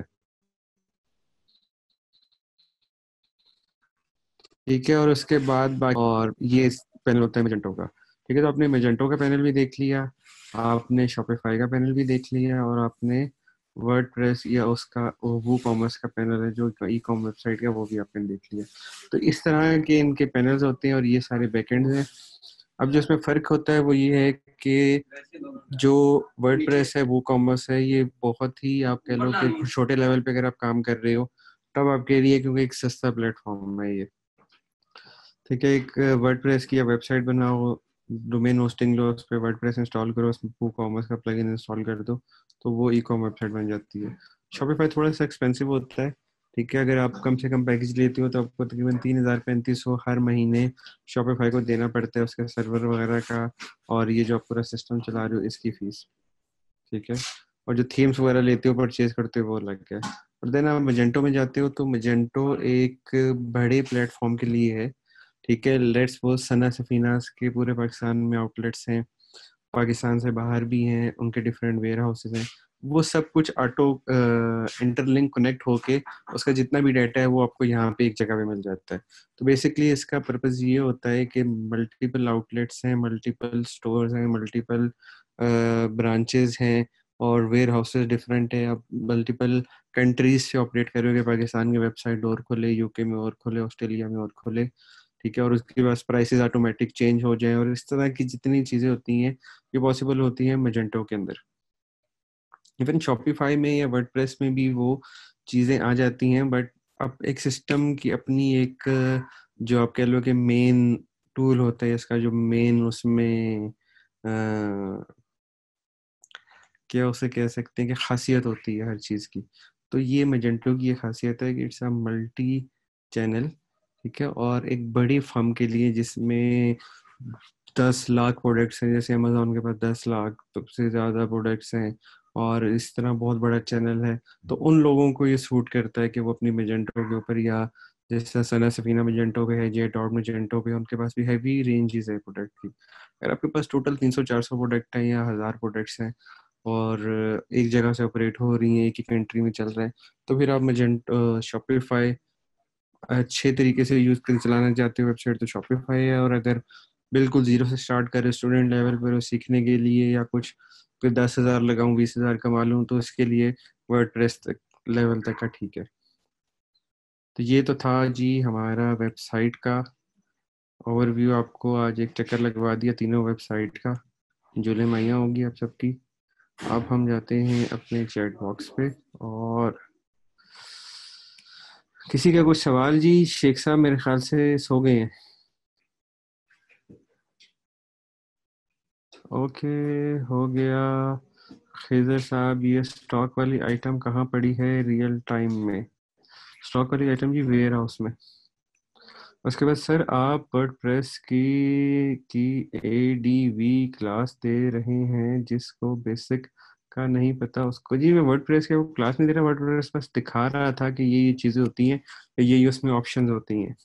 Speaker 1: ठीक है, और उसके बाद बाकी, और ये पैनल होता है मेजेंटो का। ठीक है, तो आपने मेजेंटो का पैनल भी देख लिया, आपने शॉपिफाई का पैनल भी देख लिया, और आपने वर्डप्रेस या उसका वो कॉमर्स का पैनल है जो ई कॉम वेबसाइट का, वो भी आपने देख लिया। तो इस तरह के इनके पैनल्स होते हैं और ये सारे बैकएंड्स हैं। अब जो इसमें फ़र्क होता है वो ये है कि जो वर्डप्रेस है, वो कॉमर्स है, ये बहुत ही आप कह लो कि छोटे लेवल पे अगर आप काम कर रहे हो तब आपके लिए, क्योंकि एक सस्ता प्लेटफॉर्म है ये। ठीक है, एक वर्डप्रेस की वेबसाइट बनाओ, डोमेन होस्टिंग लो, उस पर वर्डप्रेस इंस्टॉल करो, उसमें वो कॉमर्स का प्लगइन इंस्टॉल कर दो, तो वो ई कॉम वेबसाइट बन जाती है। शॉपिफाई थोड़ा सा एक्सपेंसिव होता है। ठीक है, अगर आप कम से कम पैकेज लेते हो तो आपको तकरीबन 3,000-3,500 हर महीने शॉपिफाई को देना पड़ता है, उसके सर्वर वगैरह का और ये जो आप पूरा सिस्टम चला रहे हो इसकी फीस। ठीक है, और जो थीम्स वगैरह लेते हो, परचेज करते हो, वो अलग है। और देन आप मजेंटो में जाते हो, तो मजेंटो एक बड़े प्लेटफॉर्म के लिए है। ठीक है, लेट्स वो सना सफीनास के पूरे पाकिस्तान में आउटलेट्स हैं, पाकिस्तान से बाहर भी हैं, उनके डिफरेंट वेयर हाउसेज हैं, वो सब कुछ ऑटो इंटरलिंक कनेक्ट होके उसका जितना भी डाटा है वो आपको यहाँ पे एक जगह पे मिल जाता है। तो बेसिकली इसका पर्पस ये होता है कि मल्टीपल आउटलेट्स हैं, मल्टीपल स्टोर्स हैं, मल्टीपल ब्रांचेस हैं, और वेयर हाउसेज डिफरेंट है। आप मल्टीपल कंट्रीज से ऑपरेट करोगे, पाकिस्तान की वेबसाइट और खोले, यूके में और खोले, ऑस्ट्रेलिया में और खोले, ठीक है, और उसके पास प्राइसेस ऑटोमेटिक चेंज हो जाए, और इस तरह की जितनी चीज़ें होती हैं ये पॉसिबल होती हैं मजेंटो के अंदर। इवन शॉपिफाई में या वर्डप्रेस में भी वो चीज़ें आ जाती हैं, बट अब एक सिस्टम की अपनी एक जो आप कह लो कि मेन टूल होता है इसका, जो मेन उसमें क्या उसे कह सकते हैं कि खासियत होती है हर चीज़ की। तो ये मैजेंटो की ये खासियत है कि इट्स अ मल्टी चैनल, ठीक है, और एक बड़ी फर्म के लिए जिसमें 10 लाख प्रोडक्ट्स हैं, जैसे अमेजोन के पास 10 लाख तो से ज़्यादा प्रोडक्ट्स हैं, और इस तरह बहुत बड़ा चैनल है, तो उन लोगों को ये सूट करता है कि वो अपनी मैजेंटो के ऊपर, या जैसे सना सफीना मैजेंटो पे है, जे डॉट मैजेंटो पे, उनके पास भी हैवी रेंजेस है प्रोडक्ट की। अगर आपके पास टोटल 300-400 प्रोडक्ट हैं या 1000 प्रोडक्ट्स हैं और एक जगह से ऑपरेट हो रही हैं, एक ही कंट्री में चल रहे हैं, तो फिर आप मैजेंटो शॉपिफाई अच्छे तरीके से यूज कर चलाना चाहते हो वेबसाइट, तो शॉपिफाई है। और अगर बिल्कुल जीरो से स्टार्ट करें स्टूडेंट लेवल पर सीखने के लिए, या कुछ फिर 10,000 लगाऊं 20,000 कमा लूं, तो इसके लिए वर्डप्रेस तक लेवल तक का ठीक है। तो ये तो था जी हमारा वेबसाइट का ओवरव्यू। आपको आज एक चक्कर लगवा दिया तीनों वेबसाइट का, जुले मैया होगी आप सबकी। अब हम जाते हैं अपने चैट बॉक्स पे, और किसी का कुछ सवाल जी? शेख साहब मेरे ख्याल से सो गए हैं। ओके, हो गया। खिजर साहब, ये स्टॉक वाली आइटम कहाँ पड़ी है रियल टाइम में? स्टॉक वाली आइटम जी वेयर हाउस में। उसके बाद सर आप वर्डप्रेस की एडीवी क्लास दे रहे हैं, जिसको बेसिक का नहीं पता उसको? जी मैं वर्डप्रेस के वो क्लास नहीं दे रहा, वर्डप्रेस बस दिखा रहा था कि ये चीज़ें होती हैं, ये उसमें ऑप्शंस होती हैं।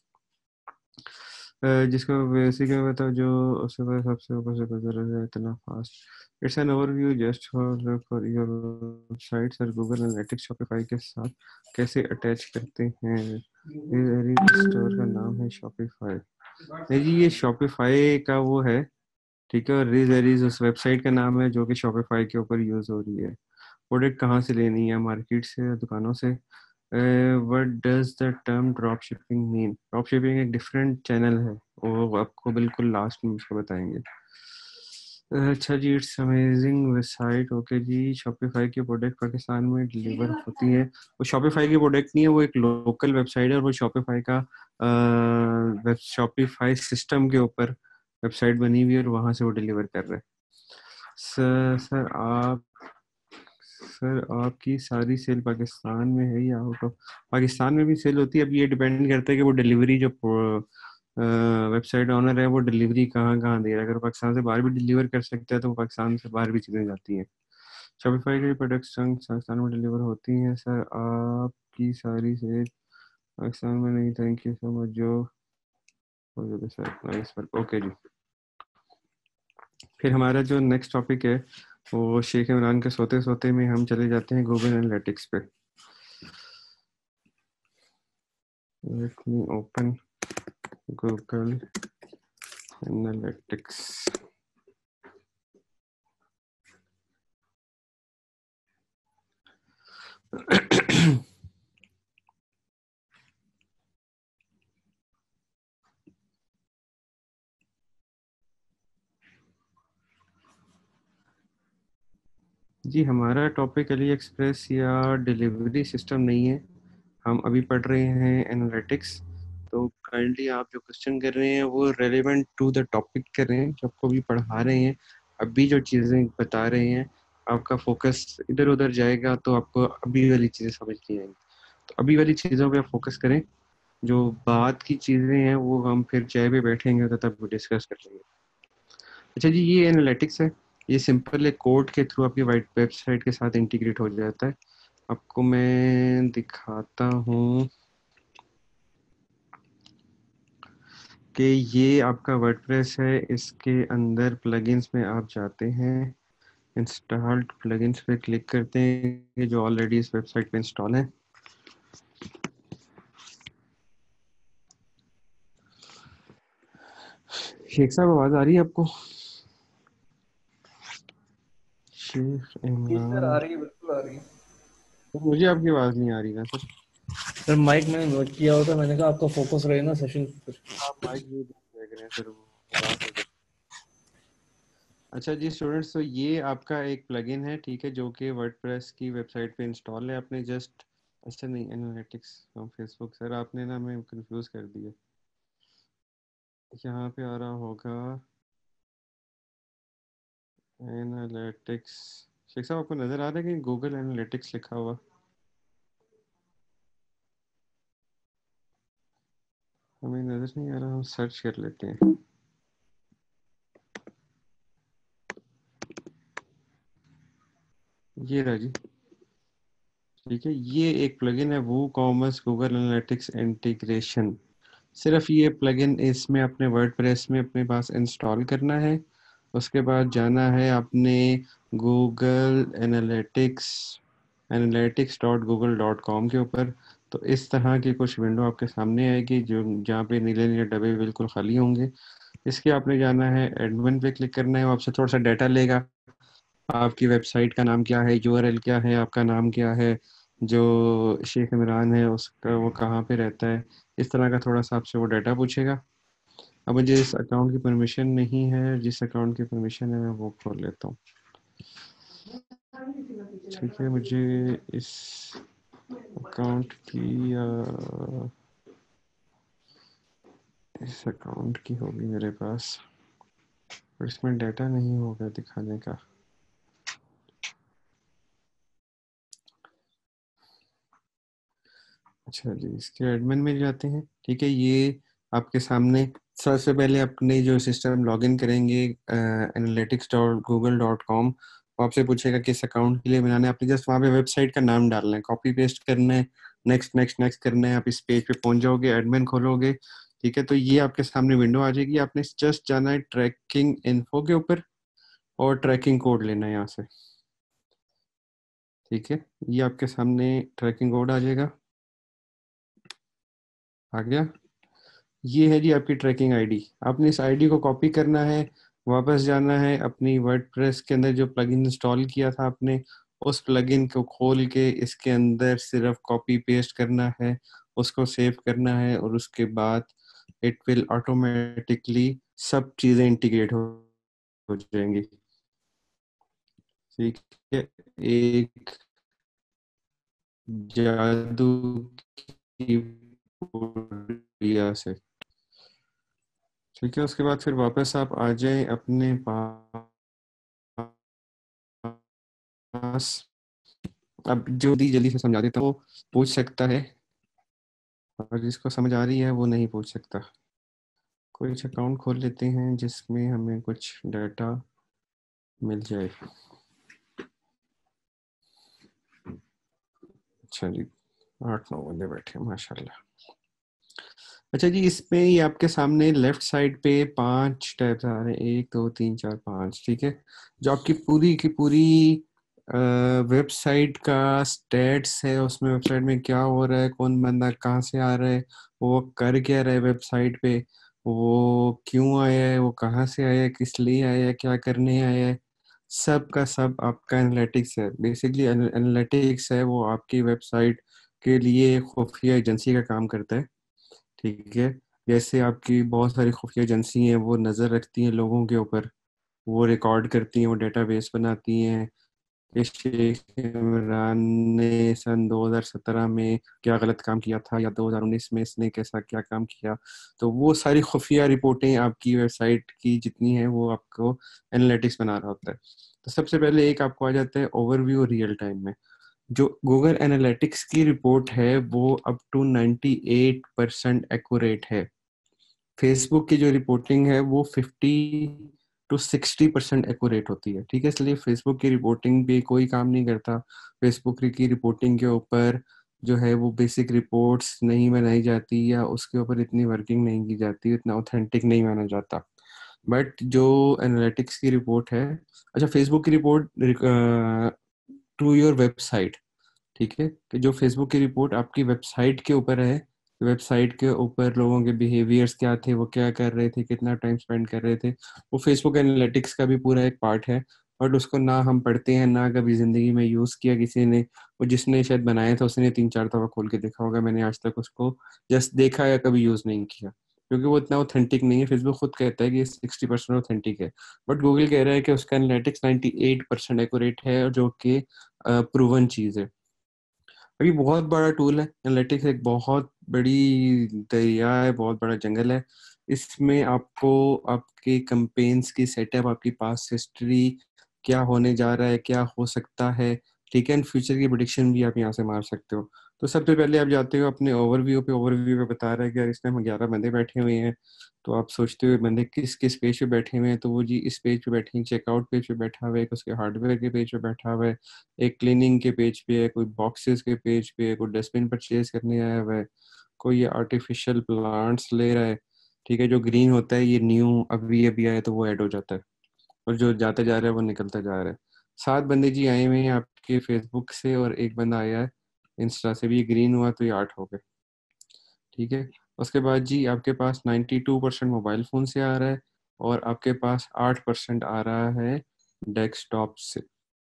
Speaker 1: जिसको बेसिक में बताओ, जो उसके बाद सबसे ऊपर से गुजर है इतना fast. It's an overview just for your website. Sir Google Analytics Shopify के साथ कैसे अटैच करते हैं? स्टोर का नाम है शॉपिफाई। नहीं जी, ये शॉपिफाई का वो है, ठीक है, और रिज एरीज उस वेबसाइट का नाम है जो कि शॉपिफाई के ऊपर यूज हो रही है। प्रोडक्ट कहाँ से लेनी है? मार्केट से या दुकानों से? What does the term drop shipping mean? Drop shipping एक डिफरेंट चैनल है, वो आपको बिल्कुल लास्ट में उसको बताएंगे। अच्छा जी, इट्स अमेजिंग वेबसाइट। ओके जी, शॉपिफाई की प्रोडक्ट पाकिस्तान में डिलीवर होती है? वो शॉपिफाई की प्रोडक्ट नहीं है, वो एक लोकल वेबसाइट है, और वो शॉपिफाई का शॉपिफाई सिस्टम के ऊपर वेबसाइट बनी हुई है, और वहां से वो डिलीवर कर रहे हैं। सर सर आपकी सारी सेल पाकिस्तान में है या आउट ऑफ? पाकिस्तान में भी सेल होती है। अब ये डिपेंड करता है कि वो डिलीवरी जो वेबसाइट ऑनर है वो डिलीवरी कहाँ कहाँ दे रहा है। अगर पाकिस्तान से बाहर भी डिलीवर कर सकता है तो वो पाकिस्तान से बाहर भी चीज़ें जाती हैं। शॉपिफाई की प्रोडक्ट्स पाकिस्तान में डिलीवर होती हैं? सर आपकी सारी सेल पाकिस्तान में नहीं। थैंक यू सो मच जो हो जाता सर नाइस वर्क। ओके जी, फिर हमारा जो नेक्स्ट टॉपिक है वो शेख इमरान के सोते सोते में हम चले जाते हैं गूगल एनालिटिक्स पे। Let me open Google Analytics. जी हमारा टॉपिक अली एक्सप्रेस या डिलीवरी सिस्टम नहीं है, हम अभी पढ़ रहे हैं एनालिटिक्स। तो काइंडली आप जो क्वेश्चन कर रहे हैं वो रेलेवेंट टू द टॉपिक कर रहे हैं जो आपको अभी पढ़ा रहे हैं। अभी जो चीज़ें बता रहे हैं आपका फोकस इधर उधर जाएगा तो आपको अभी वाली चीज़ें समझ नहीं आएंगी। तो अभी वाली चीज़ों पे फोकस करें, जो बात की चीज़ें हैं वो हम फिर चाय पे बैठेंगे तो तब डिस्कस कर लेंगे। अच्छा जी, ये एनालिटिक्स है, ये सिंपल है, कोड के थ्रू आपकी वाइट वेबसाइट के साथ इंटीग्रेट हो जाता है। आपको मैं दिखाता हूँ कि ये आपका वर्डप्रेस है, इसके अंदर प्लगइन्स में आप जाते हैं, इंस्टॉल्ड प्लगइन्स पे क्लिक करते हैं जो ऑलरेडी इस वेबसाइट पे इंस्टॉल है। शेख साहब आवाज़ आ रही है आपको? शेख
Speaker 2: जी सर,
Speaker 1: इमरान।
Speaker 2: आ रही है, बिल्कुल आ रही है।
Speaker 1: तो मुझे आपकी आवाज़ नहीं आ रही ना सर।
Speaker 2: सर माइक मैंने नोट किया होता, मैंने कहा आपका फोकस रहे ना सेशन पर।
Speaker 1: आप माइक भी देख रहे हैं फिर वो आवाज हो जाए। अच्छा जी स्टूडेंट्स, तो ये आपका एक प्लगइन है, ठीक है, जो कि वर्डप्रेस की वेबसाइट पे इंस्टॉल है आपने जस्ट। अच्छा नहीं, एनालिटिक्स फ्रॉम फेसबुक, सर आपने ना हमें कंफ्यूज कर दिया। यहाँ पे आ रहा होगा एनालिटिक्स। शेख साहब आपको नज़र आ रहा है कि गूगल एनालिटिक्स लिखा हुआ? हमें नज़र नहीं आ रहा, हम सर्च कर लेते हैं। ये रहा जी, ठीक है, ये एक प्लगइन है वो कॉमर्स गूगल एनालिटिक्स इंटीग्रेशन। सिर्फ ये प्लगइन इसमें अपने वर्डप्रेस में अपने पास इंस्टॉल करना है। उसके बाद जाना है अपने गूगल एनालिटिक्स analytics.google.com के ऊपर। तो इस तरह की कुछ विंडो आपके सामने आएगी जो जहाँ पे नीले नीले डब्बे बिल्कुल खाली होंगे। इसके आपने जाना है एडमिन पे क्लिक करना है, वो आपसे थोड़ा सा डाटा लेगा। आपकी वेबसाइट का नाम क्या है, यूआरएल क्या है, आपका नाम क्या है, जो शेख इमरान है उसका वो कहाँ पे रहता है, इस तरह का थोड़ा सा आपसे वो डाटा पूछेगा। अब मुझे इस अकाउंट की परमिशन नहीं है, जिस अकाउंट की परमिशन है मैं वो खोल लेता हूँ। ठीक है, मुझे इस अकाउंट की इस अकाउंट की होगी मेरे पास, पर इसमें डाटा नहीं होगा दिखाने का। अच्छा जी, इसके एडमिन में जाते हैं, ठीक है। ये आपके सामने सबसे पहले अपने जो सिस्टम लॉगिन करेंगे analytics.google.com, वो आपसे पूछेगा किस अकाउंट के लिए बनाना है। आपने जस्ट वहाँ पे वेबसाइट का नाम डालना है, कॉपी पेस्ट करना है, नेक्स्ट नेक्स्ट नेक्स्ट करना है। आप इस पेज पे पहुंच जाओगे, एडमिन खोलोगे, ठीक है। तो ये आपके सामने विंडो आ जाएगी, आपने जस्ट जाना है ट्रैकिंग इन्फो के ऊपर और ट्रैकिंग कोड लेना है यहाँ से, ठीक है। ये आपके सामने ट्रैकिंग कोड आ जाएगा, आ गया। ये है जी आपकी ट्रैकिंग आईडी। आपने इस आईडी को कॉपी करना है, वापस जाना है अपनी वर्डप्रेस के अंदर जो प्लगइन इंस्टॉल किया था आपने, उस प्लगइन को खोल के इसके अंदर सिर्फ कॉपी पेस्ट करना है, उसको सेव करना है, और उसके बाद इट विल ऑटोमेटिकली सब चीज़ें इंटीग्रेट हो जाएंगी, ठीक है। एक जादू की पुड़िया से, ठीक है। उसके बाद फिर वापस आप आ जाएं अपने पास। अब जो दी जल्दी से समझा देता हूँ, वो पूछ सकता है, और जिसको समझ आ रही है वो नहीं पूछ सकता। कोई अकाउंट खोल लेते हैं जिसमें हमें कुछ डाटा मिल जाए। अच्छा जी, 8-9 बंदे बैठे हैं माशाल्लाह। अच्छा जी, इसमें ये आपके सामने लेफ्ट साइड पे 5 टैब्स आ रहे हैं, 1 2 3 4 5, ठीक है। जो आपकी पूरी की पूरी वेबसाइट का स्टेट्स है, उसमें वेबसाइट में क्या हो रहा है, कौन बंदा कहाँ से आ रहा है, वो कर क्या रहा है वेबसाइट पे, वो क्यों आया है, वो कहाँ से आया है, किस लिए आया है, क्या करने आया है, सब का सब आपका एनालिटिक्स है। बेसिकली एनालिटिक्स है वो आपकी वेबसाइट के लिए खुफिया एजेंसी का काम करता है, ठीक है। जैसे आपकी बहुत सारी खुफिया एजेंसी हैं, वो नज़र रखती हैं लोगों के ऊपर, वो रिकॉर्ड करती हैं, वो डेटाबेस बनाती हैं कि शेख इमरान ने सन 2017 में क्या गलत काम किया था, या 2019 में इसने कैसा क्या काम किया। तो वो सारी खुफिया रिपोर्टें आपकी वेबसाइट की जितनी हैं वो आपको एनालिटिक्स बना रहा होता है। तो सबसे पहले एक आपको आ जाता है ओवरव्यू रियल टाइम में। जो गूगल एनालिटिक्स की रिपोर्ट है वो अप टू 98% एक्यूरेट है। फेसबुक की जो रिपोर्टिंग है वो 50 to 60% एक्यूरेट होती है, ठीक है। इसलिए फेसबुक की रिपोर्टिंग भी कोई काम नहीं करता। फेसबुक की रिपोर्टिंग के ऊपर जो है वो बेसिक रिपोर्ट्स नहीं बनाई जाती, या उसके ऊपर इतनी वर्किंग नहीं की जाती, इतना ऑथेंटिक नहीं माना जाता। बट जो एनालिटिक्स की रिपोर्ट है, अच्छा फेसबुक की रिपोर्ट टू योर वेबसाइट, ठीक है, कि जो फेसबुक की रिपोर्ट आपकी वेबसाइट के ऊपर है, वेबसाइट के ऊपर लोगों के बिहेवियर्स क्या थे, वो क्या कर रहे थे, कितना टाइम स्पेंड कर रहे थे, वो फेसबुक एनालिटिक्स का भी पूरा एक पार्ट है। बट उसको ना हम पढ़ते हैं, ना कभी ज़िंदगी में यूज़ किया किसी ने। और जिसने शायद बनाया था उसने 3-4 दफ़ा खोल के देखा होगा, मैंने आज तक उसको जस्ट देखा या कभी यूज़ नहीं किया, क्योंकि वो इतना ऑथेंटिक नहीं है। फेसबुक खुद कहता है कि 60% ऑथेंटिक है, बट गूगल कह रहा है कि उसका एनालिटिक्स 98% एक्यूरेट है, और जो कि प्रूवन चीज़ है। अभी बहुत बड़ा टूल है एनालिटिक्स, एक बहुत बड़ी दरिया है, बहुत बड़ा जंगल है। इसमें आपको आपके कैंपेन्स की सेटअप, आपकी पास्ट हिस्ट्री, क्या होने जा रहा है, क्या हो सकता है, ठीक है, फ्यूचर की प्रिडिक्शन भी आप यहाँ से मार सकते हो। तो सबसे पहले आप जाते हो अपने ओवरव्यू पे, ओवरव्यू पे बता रहा है कि यार इसमें हम 11 बंदे बैठे हुए हैं। तो आप सोचते हुए बंदे किस किस पेज पे बैठे हुए हैं, तो वो जी इस पेज पे बैठे हैं, चेकआउट पेज पे बैठा हुआ है, एक उसके हार्डवेयर के पेज पे बैठा हुआ है, एक क्लीनिंग के पेज पे है, कोई बॉक्सेस के पेज पे है, कोई डस्टबिन परचेज करने आया हुआ है, कोई ये आर्टिफिशियल प्लांट्स ले रहा है। ठीक है, जो ग्रीन होता है ये न्यू अभी अभी आया तो वो ऐड हो जाता है, और जो जाता जा रहा है वो निकलता जा रहा है। 7 बंदे जी आए हुए हैं आपके फेसबुक से, और एक बंदा आया है इंस्टा से, भी ये ग्रीन हुआ तो ये 8 हो गए। ठीक है, उसके बाद जी आपके पास 92% मोबाइल फ़ोन से आ रहा है, और आपके पास 8% आ रहा है डेस्कटॉप से।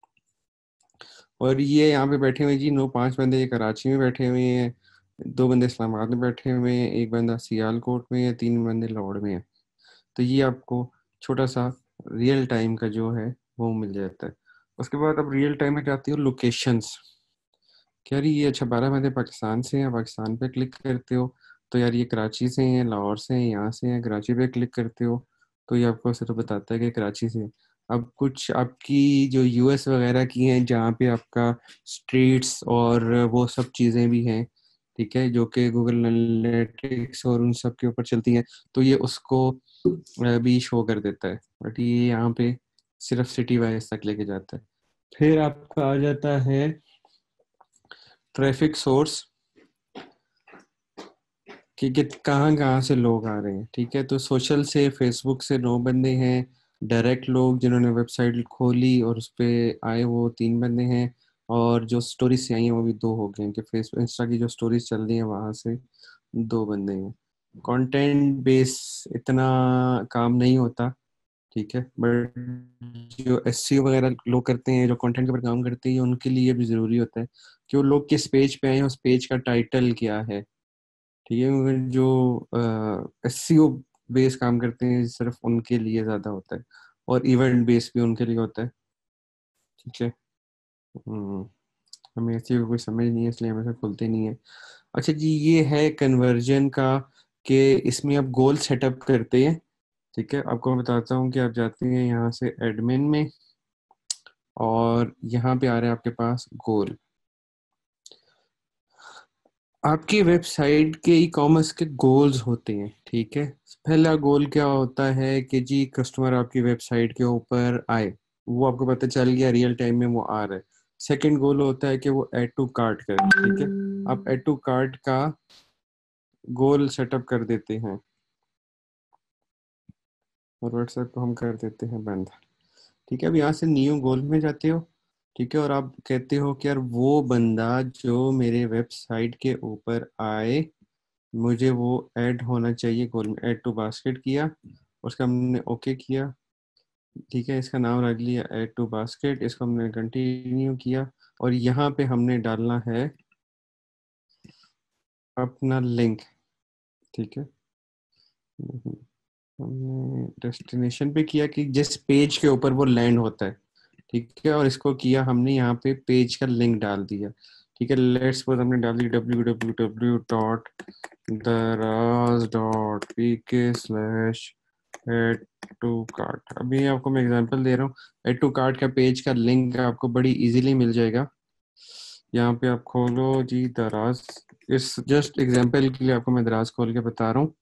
Speaker 1: और ये यहाँ पे बैठे हुए जी 5 बंदे ये कराची में बैठे हुए हैं, 2 बंदे इस्लामाबाद में बैठे हुए हैं, एक बंदा सियालकोट में है, 3 बंदे लाहौर में है। तो ये आपको छोटा सा रियल टाइम का जो है वो मिल जाता है। उसके बाद अब रियल टाइम में जाती हो लोकेशंस। क्या यार ये अच्छा 12 बंदे पाकिस्तान से हैं, पाकिस्तान पे क्लिक करते हो तो यार ये कराची से हैं, लाहौर से हैं, यहाँ से हैं। कराची पे क्लिक करते हो तो ये आपको सिर्फ बताता है कि कराची से हैं। अब कुछ आपकी जो यूएस वगैरह की हैं, जहाँ पे आपका स्ट्रीट्स और वो सब चीज़ें भी हैं, ठीक है, जो कि गूगल एनालिटिक्स और उन सब के ऊपर चलती हैं, तो ये उसको भी शो कर देता है। बट ये यहाँ पे सिर्फ सिटी वाइज तक लेके जाता है। फिर आपका आ जाता है ट्रैफिक सोर्स, कि कहाँ कहाँ से लोग आ रहे हैं। ठीक है, तो सोशल से फेसबुक से 9 बंदे हैं, डायरेक्ट लोग जिन्होंने वेबसाइट खोली और उस पे आए वो 3 बंदे हैं, और जो स्टोरी से आई हैं वो भी 2 हो गए हैं, कि फेसबुक इंस्टा की जो स्टोरीज चल रही हैं वहाँ से 2 बंदे हैं। कंटेंट बेस इतना काम नहीं होता, ठीक है, बट जो एसईओ वगैरह लोग करते हैं, जो कंटेंट के ऊपर काम करते हैं, उनके लिए भी ज़रूरी होता है कि वो लोग किस पेज पे आए हैं, उस पेज का टाइटल क्या है। ठीक है, मगर जो एसईओ बेस काम करते हैं सिर्फ उनके लिए ज़्यादा होता है, और इवेंट बेस भी उनके लिए होता है। ठीक है। हम्म, हमें एसईओ कोई समझ नहीं है इसलिए हमें से खुलते नहीं है। अच्छा जी, ये है कन्वर्जन का, कि इसमें आप गोल सेटअप करते हैं। ठीक है, आपको मैं बताता हूँ कि आप जाते हैं यहाँ से एडमिन में, और यहाँ पे आ रहा है आपके पास गोल। आपकी वेबसाइट के ई कॉमर्स के गोल्स होते हैं। ठीक है, पहला गोल क्या होता है कि जी कस्टमर आपकी वेबसाइट के ऊपर आए, वो आपको पता चल गया रियल टाइम में वो आ रहा है। सेकंड गोल होता है कि वो ऐड टू कार्ट करे। ठीक है, आप ऐड टू कार्ट का गोल सेटअप कर देते हैं, और व्हाट्सएप को हम कर देते हैं बंद। ठीक है, अब यहाँ से न्यू गोल में जाते हो। ठीक है, और आप कहते हो कि यार वो बंदा जो मेरे वेबसाइट के ऊपर आए, मुझे वो ऐड होना चाहिए गोल में। ऐड टू बास्केट किया, उसका हमने ओके किया। ठीक है, इसका नाम रख लिया ऐड टू बास्केट, इसको हमने कंटिन्यू किया, और यहाँ पे हमने डालना है अपना लिंक। ठीक है, हमने डेस्टिनेशन पे किया कि जिस पेज के ऊपर वो लैंड होता है। ठीक है, और इसको किया हमने यहाँ पे पेज का लिंक डाल दिया। ठीक है, लेट्स सपोज हमने डाल दी www.daraz.pk/एड टू कार्ट। अभी आपको मैं एग्जांपल दे रहा हूँ, एड टू कार्ट का पेज का लिंक आपको बड़ी इजीली मिल जाएगा। यहाँ पे आप खोलो जी दराज, इस जस्ट एग्जांपल के लिए आपको मैं दराज खोल के बता रहा हूँ।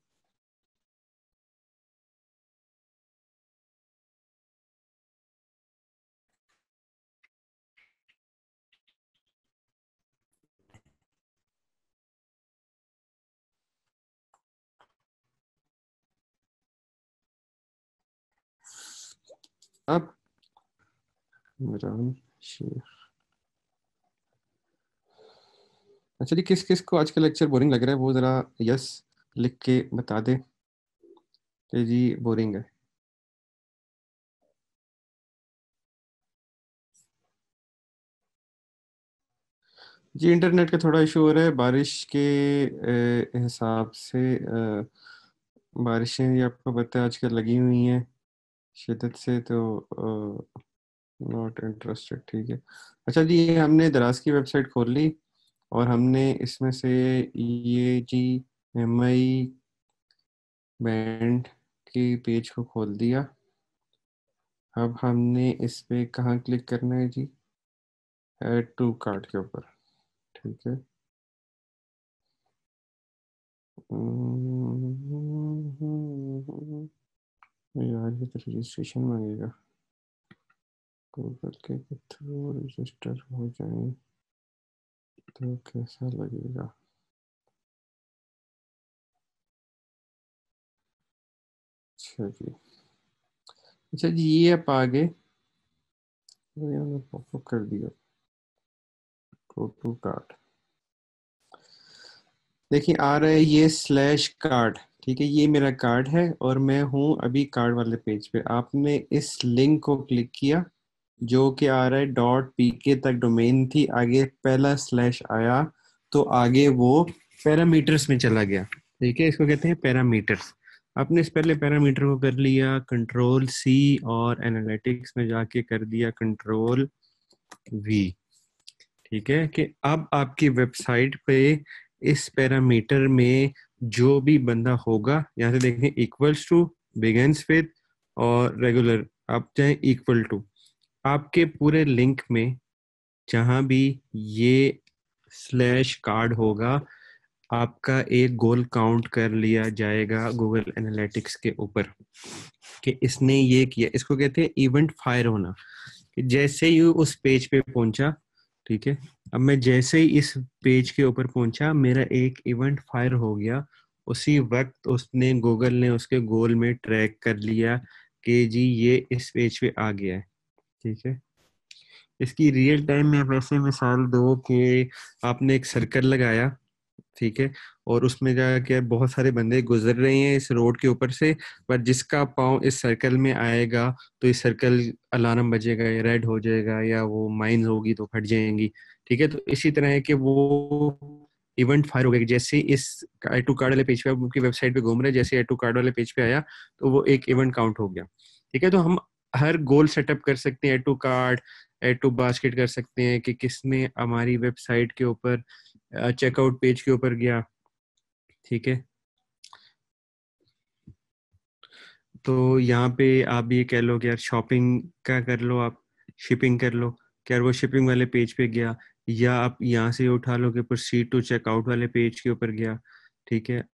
Speaker 1: अब इमरान शेख, अच्छा जी, किस किस को आज का लेक्चर बोरिंग लग रहा है वो जरा यस लिख के बता दे कि जी बोरिंग है। जी इंटरनेट का थोड़ा इशू हो रहा है बारिश के हिसाब से। बारिशें भी आपको पता है आजकल लगी हुई हैं शिद्दत से, तो नॉट इंटरेस्टेड। ठीक है। अच्छा जी, ये हमने दराज की वेबसाइट खोल ली और हमने इसमें से ये जी MI बैंड की पेज को खोल दिया। अब हमने इस पे कहाँ क्लिक करना है जी? ऐड टू कार्ट के ऊपर। ठीक है। यार ये तो रजिस्ट्रेशन मांगेगा। गूगल के थ्रू रजिस्टर हो जाए तो कैसा लगेगा? अच्छा जी। अच्छा जी, ये आप आगे पॉपअप कर दिया। Go to cart. देखिए आ रहा है ये स्लैश कार्ड। ठीक है, ये मेरा कार्ड है और मैं हूँ अभी कार्ड वाले पेज पे। आपने इस लिंक को क्लिक किया जो कि आ रहा है .pk तक डोमेन थी, आगे पहला स्लैश आया तो आगे वो पैरामीटर्स में चला गया। ठीक है, इसको कहते हैं पैरामीटर्स। आपने इस पहले पैरामीटर को कर लिया Ctrl+C और एनालिटिक्स में जाके कर दिया Ctrl+V। ठीक है कि अब आपकी वेबसाइट पे इस पैरामीटर में जो भी बंदा होगा, यहाँ से देखें इक्वल्स टू, बिगिंस विद और रेगुलर, आप चाहें इक्वल टू, आपके पूरे लिंक में जहां भी ये स्लैश कार्ड होगा आपका एक गोल काउंट कर लिया जाएगा गूगल एनालिटिक्स के ऊपर कि इसने ये किया। इसको कहते हैं इवेंट फायर होना। कि जैसे ही उस पेज पे पहुंचा, ठीक है, अब मैं जैसे ही इस पेज के ऊपर पहुंचा मेरा एक इवेंट फायर हो गया। उसी वक्त उसने, गूगल ने उसके गोल में ट्रैक कर लिया कि जी ये इस पेज पे आ गया है। ठीक है। इसकी रियल टाइम में आप ऐसे मिसाल दो कि आपने एक सर्कल लगाया, ठीक है, और उसमें जाके बहुत सारे बंदे गुजर रहे हैं इस रोड के ऊपर से, पर जिसका पाँव इस सर्कल में आएगा तो इस सर्कल अलार्म बजेगा या रेड हो जाएगा या वो माइंस होगी तो फट जाएंगी। ठीक है, तो इसी तरह है कि वो इवेंट फायर हो गया कि जैसे ही इस एड टू कार्ड वाले पेज पे, उनकी वेबसाइट पे घूम रहे, जैसे एड टू कार्ड वाले पेज पे आया तो वो एक इवेंट काउंट हो गया। ठीक है, तो हम हर गोल सेटअप कर सकते हैं, add to cart, add to basket कर सकते हैं कि किसने हमारी वेबसाइट के ऊपर चेकआउट पेज के ऊपर गया। ठीक है, तो यहाँ पे आप ये कह लो कि यार शॉपिंग का कर लो, आप शिपिंग कर लो, कि यार वो शिपिंग वाले पेज पे गया, या आप यहाँ से उठा लो कि प्रोसीड टू चेकआउट वाले पेज के ऊपर गया। ठीक है,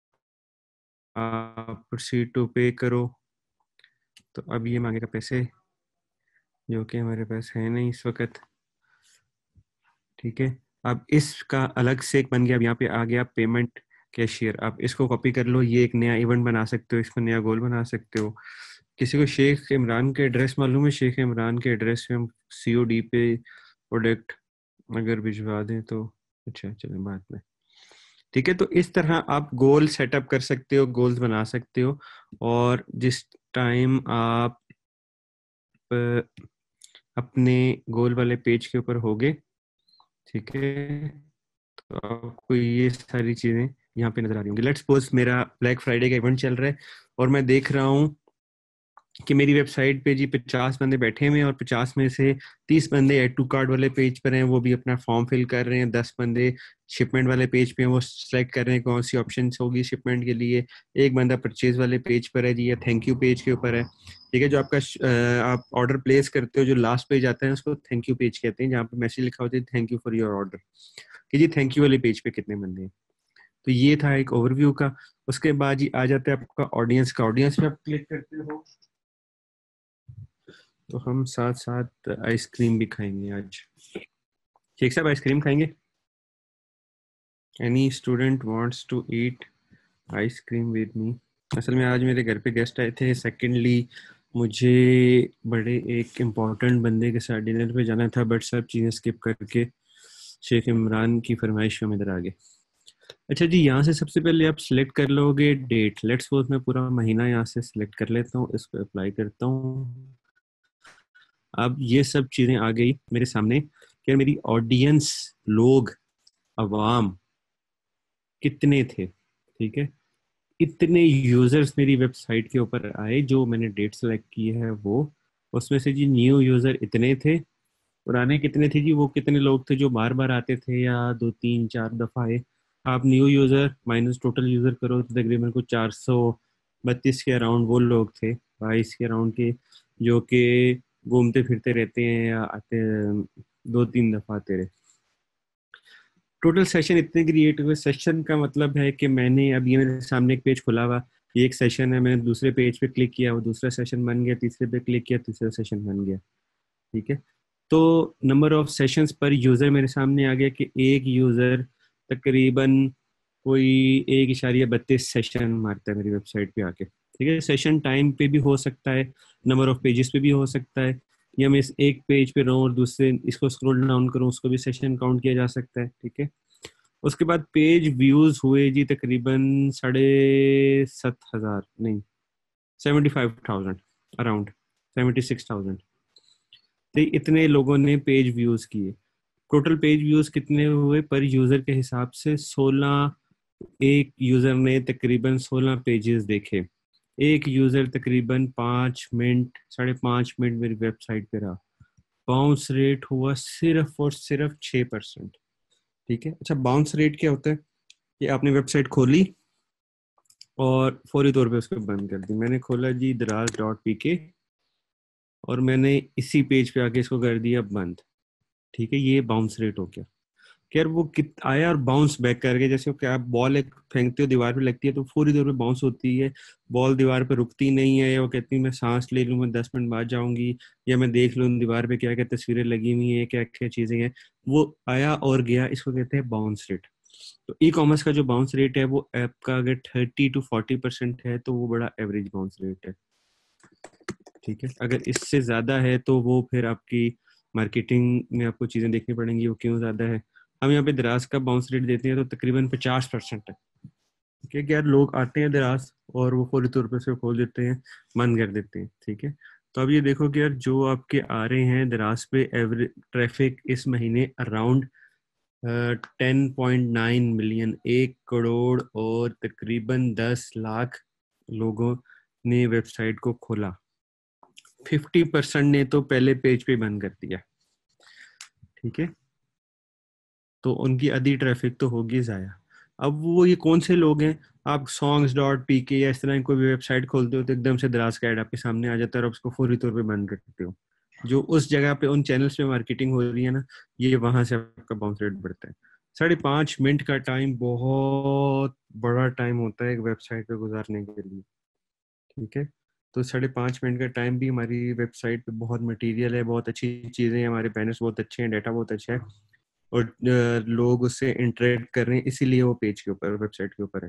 Speaker 1: आप प्रोसीड टू पे करो तो अब ये मांगेगा पैसे, जो कि हमारे पास है नहीं इस वक्त। ठीक है, अब इसका अलग से एक बन गया। अब यहाँ पे आ गया पेमेंट कैशियर, आप इसको कॉपी कर लो, ये एक नया इवेंट बना सकते हो, इसको नया गोल बना सकते हो। किसी को शेख इमरान के एड्रेस मालूम है? शेख इमरान के एड्रेस पे हम COD पे प्रोडक्ट अगर भिजवा दें तो अच्छा चलें बाद में। ठीक है, तो इस तरह आप गोल सेटअप कर सकते हो, गोल्स बना सकते हो। और जिस टाइम आप अपने गोल वाले पेज के ऊपर होगे, ठीक है, तो आपको ये सारी चीजें यहाँ पे नजर आ रही होंगी। लेट्स सपोज मेरा ब्लैक फ्राइडे का इवेंट चल रहा है और मैं देख रहा हूँ कि मेरी वेबसाइट पे जी 50 बंदे बैठे हुए हैं और 50 में से 30 बंदे एड टू कार्ड वाले पेज पर हैं, वो भी अपना फॉर्म फिल कर रहे हैं। 10 बंदे शिपमेंट वाले पेज पे हैं, वो सिलेक्ट कर रहे हैं कौन सी ऑप्शन होगी शिपमेंट के लिए। एक बंदा परचेज वाले पेज पर है जी, या थैंक यू पेज के ऊपर है। ठीक है, जो आपका आप ऑर्डर प्लेस करते हो जो लास्ट पेज आता है उसको थैंक यू पेज कहते हैं, जहाँ पे मैसेज लिखा होता है thank you for your order. कि जी थैंक यू वाले पेज पे कितने बंदे हैं। तो ये था एक ओवरव्यू का। उसके बाद जी आ जाता है आपका ऑडियंस का। ऑडियंस पे आप क्लिक करते हो तो हम साथ साथ आइसक्रीम भी खाएंगे आज। शेख साहब आइसक्रीम खाएंगे? Any student wants to eat ice cream with me? असल में आज मेरे घर पे गेस्ट आए थे। सेकेंडली मुझे बड़े एक इम्पोर्टेंट बंदे के साथ डिनर पे जाना था, बट सब चीज़ें स्किप करके शेख इमरान की फरमाइश में इधर आ गए। अच्छा जी, यहाँ से सबसे पहले आप सिलेक्ट कर लोगे डेट। लेट्स सपोज मैं पूरा महीना यहाँ से सिलेक्ट कर लेता हूँ, इसको अप्लाई करता हूँ।
Speaker 3: अब ये सब चीज़ें आ गई मेरे सामने कि मेरी ऑडियंस, लोग, अवाम कितने थे, ठीक है। इतने यूजर्स मेरी वेबसाइट के ऊपर आए, जो मैंने डेट सेलेक्ट की है वो, उसमें से जी न्यू यूजर इतने थे, पुराने कितने थे जी, वो कितने लोग थे जो बार बार आते थे या 2 3 4 दफा आए। आप new user minus total user करो तो तकरीबन कुछ 432 के अराउंड वो लोग थे, 22 के अराउंड के, जो कि घूमते फिरते रहते हैं या आते 2 3 दफा आते रहे। टोटल सेशन इतने क्रिएट हुए। सेशन का मतलब है कि मैंने, अब ये मेरे सामने एक पेज खुला हुआ, ये एक सेशन है, मैंने दूसरे पेज पे क्लिक किया, वो दूसरा सेशन बन गया, तीसरे पे क्लिक किया, तीसरा सेशन बन गया, ठीक है। तो नंबर ऑफ सेशंस पर यूज़र मेरे सामने आ गया कि एक यूज़र तकरीबन कोई 1.32 सेशन मारता है मेरी वेबसाइट पे आके, ठीक है। सेशन टाइम पे भी हो सकता है, नंबर ऑफ पेजेस पे भी हो सकता है, या मैं इस एक पेज पे रहूँ और दूसरे इसको स्क्रॉल डाउन करूँ, उसको भी सेशन काउंट किया जा सकता है, ठीक है। उसके बाद पेज व्यूज हुए जी तकरीबन 7,500, नहीं 75,000 अराउंड, 76,000। तो इतने लोगों ने पेज व्यूज किए। टोटल पेज व्यूज कितने हुए पर यूजर के हिसाब से? 16। एक यूजर ने तकरीबन 16 पेजेस देखे। एक यूजर तकरीबन 5 मिनट, 5.5 मिनट मेरी वेबसाइट पे रहा। बाउंस रेट हुआ सिर्फ और सिर्फ 6%, ठीक है। अच्छा, बाउंस रेट क्या होता है? कि आपने वेबसाइट खोली और फौरी तौर पे उसको बंद कर दी। मैंने खोला जी दराज.pk और मैंने इसी पेज पे आके इसको कर दिया बंद, ठीक है। ये बाउंस रेट हो गया। यार वो कित आया और बाउंस बैक करके, जैसे कि आप बॉल एक फेंकते हो, दीवार पे लगती है तो पूरी देर में बाउंस होती है, बॉल दीवार पे रुकती नहीं है, या वो कहती है मैं सांस ले लूँ, मैं 10 मिनट बाद जाऊंगी, या मैं देख लूँ दीवार पे क्या क्या तस्वीरें लगी हुई हैं, क्या क्या चीजें हैं। वो आया और गया, इसको कहते हैं बाउंस रेट। तो ई कॉमर्स का जो बाउंस रेट है वो ऐप का अगर 30 to 40% है तो वो बड़ा एवरेज बाउंस रेट है, ठीक है। अगर इससे ज्यादा है तो वो फिर आपकी मार्केटिंग में आपको चीजें देखनी पड़ेंगी, वो क्यों ज्यादा है। हम यहाँ पे दराज का बाउंस रेट देते हैं तो तकरीबन 50% है, ठीक है। यार लोग आते हैं दराज और वो फौरी तौर पर से खोल देते हैं, बंद कर देते हैं, ठीक है। तो अब ये देखो कि यार जो आपके आ रहे हैं दराज पे एवरेज ट्रैफिक इस महीने अराउंड 10.9 मिलियन, 1 करोड़ और तकरीबन 10 लाख लोगों ने वेबसाइट को खोला। 50% ने तो पहले पेज पे बंद कर दिया, ठीक है। तो उनकी आधी ट्रैफिक तो होगी ज़ाया। अब वो ये कौन से लोग हैं? आप songs.pk या इस तरह की कोई भी वेबसाइट खोलते हो तो एकदम से दराज का ऐड आपके सामने आ जाता है और आप उसको फौरी तौर पे बंद कर देते हो। जो उस जगह पे उन चैनल्स पे मार्केटिंग हो रही है ना, ये वहां से आपका बाउंस रेट बढ़ता है। 5.5 मिनट का टाइम बहुत बड़ा टाइम होता है एक वेबसाइट पे गुजारने के लिए, ठीक है। तो 5.5 मिनट का टाइम भी हमारी वेबसाइट पे बहुत मटेरियल है, बहुत अच्छी चीज़ें हैं, हमारे बैनर्स बहुत अच्छे हैं, डाटा बहुत अच्छा है, और लोग उससे इंटरेक्ट कर रहे हैं, इसीलिए वो पेज के ऊपर, वेबसाइट के ऊपर है।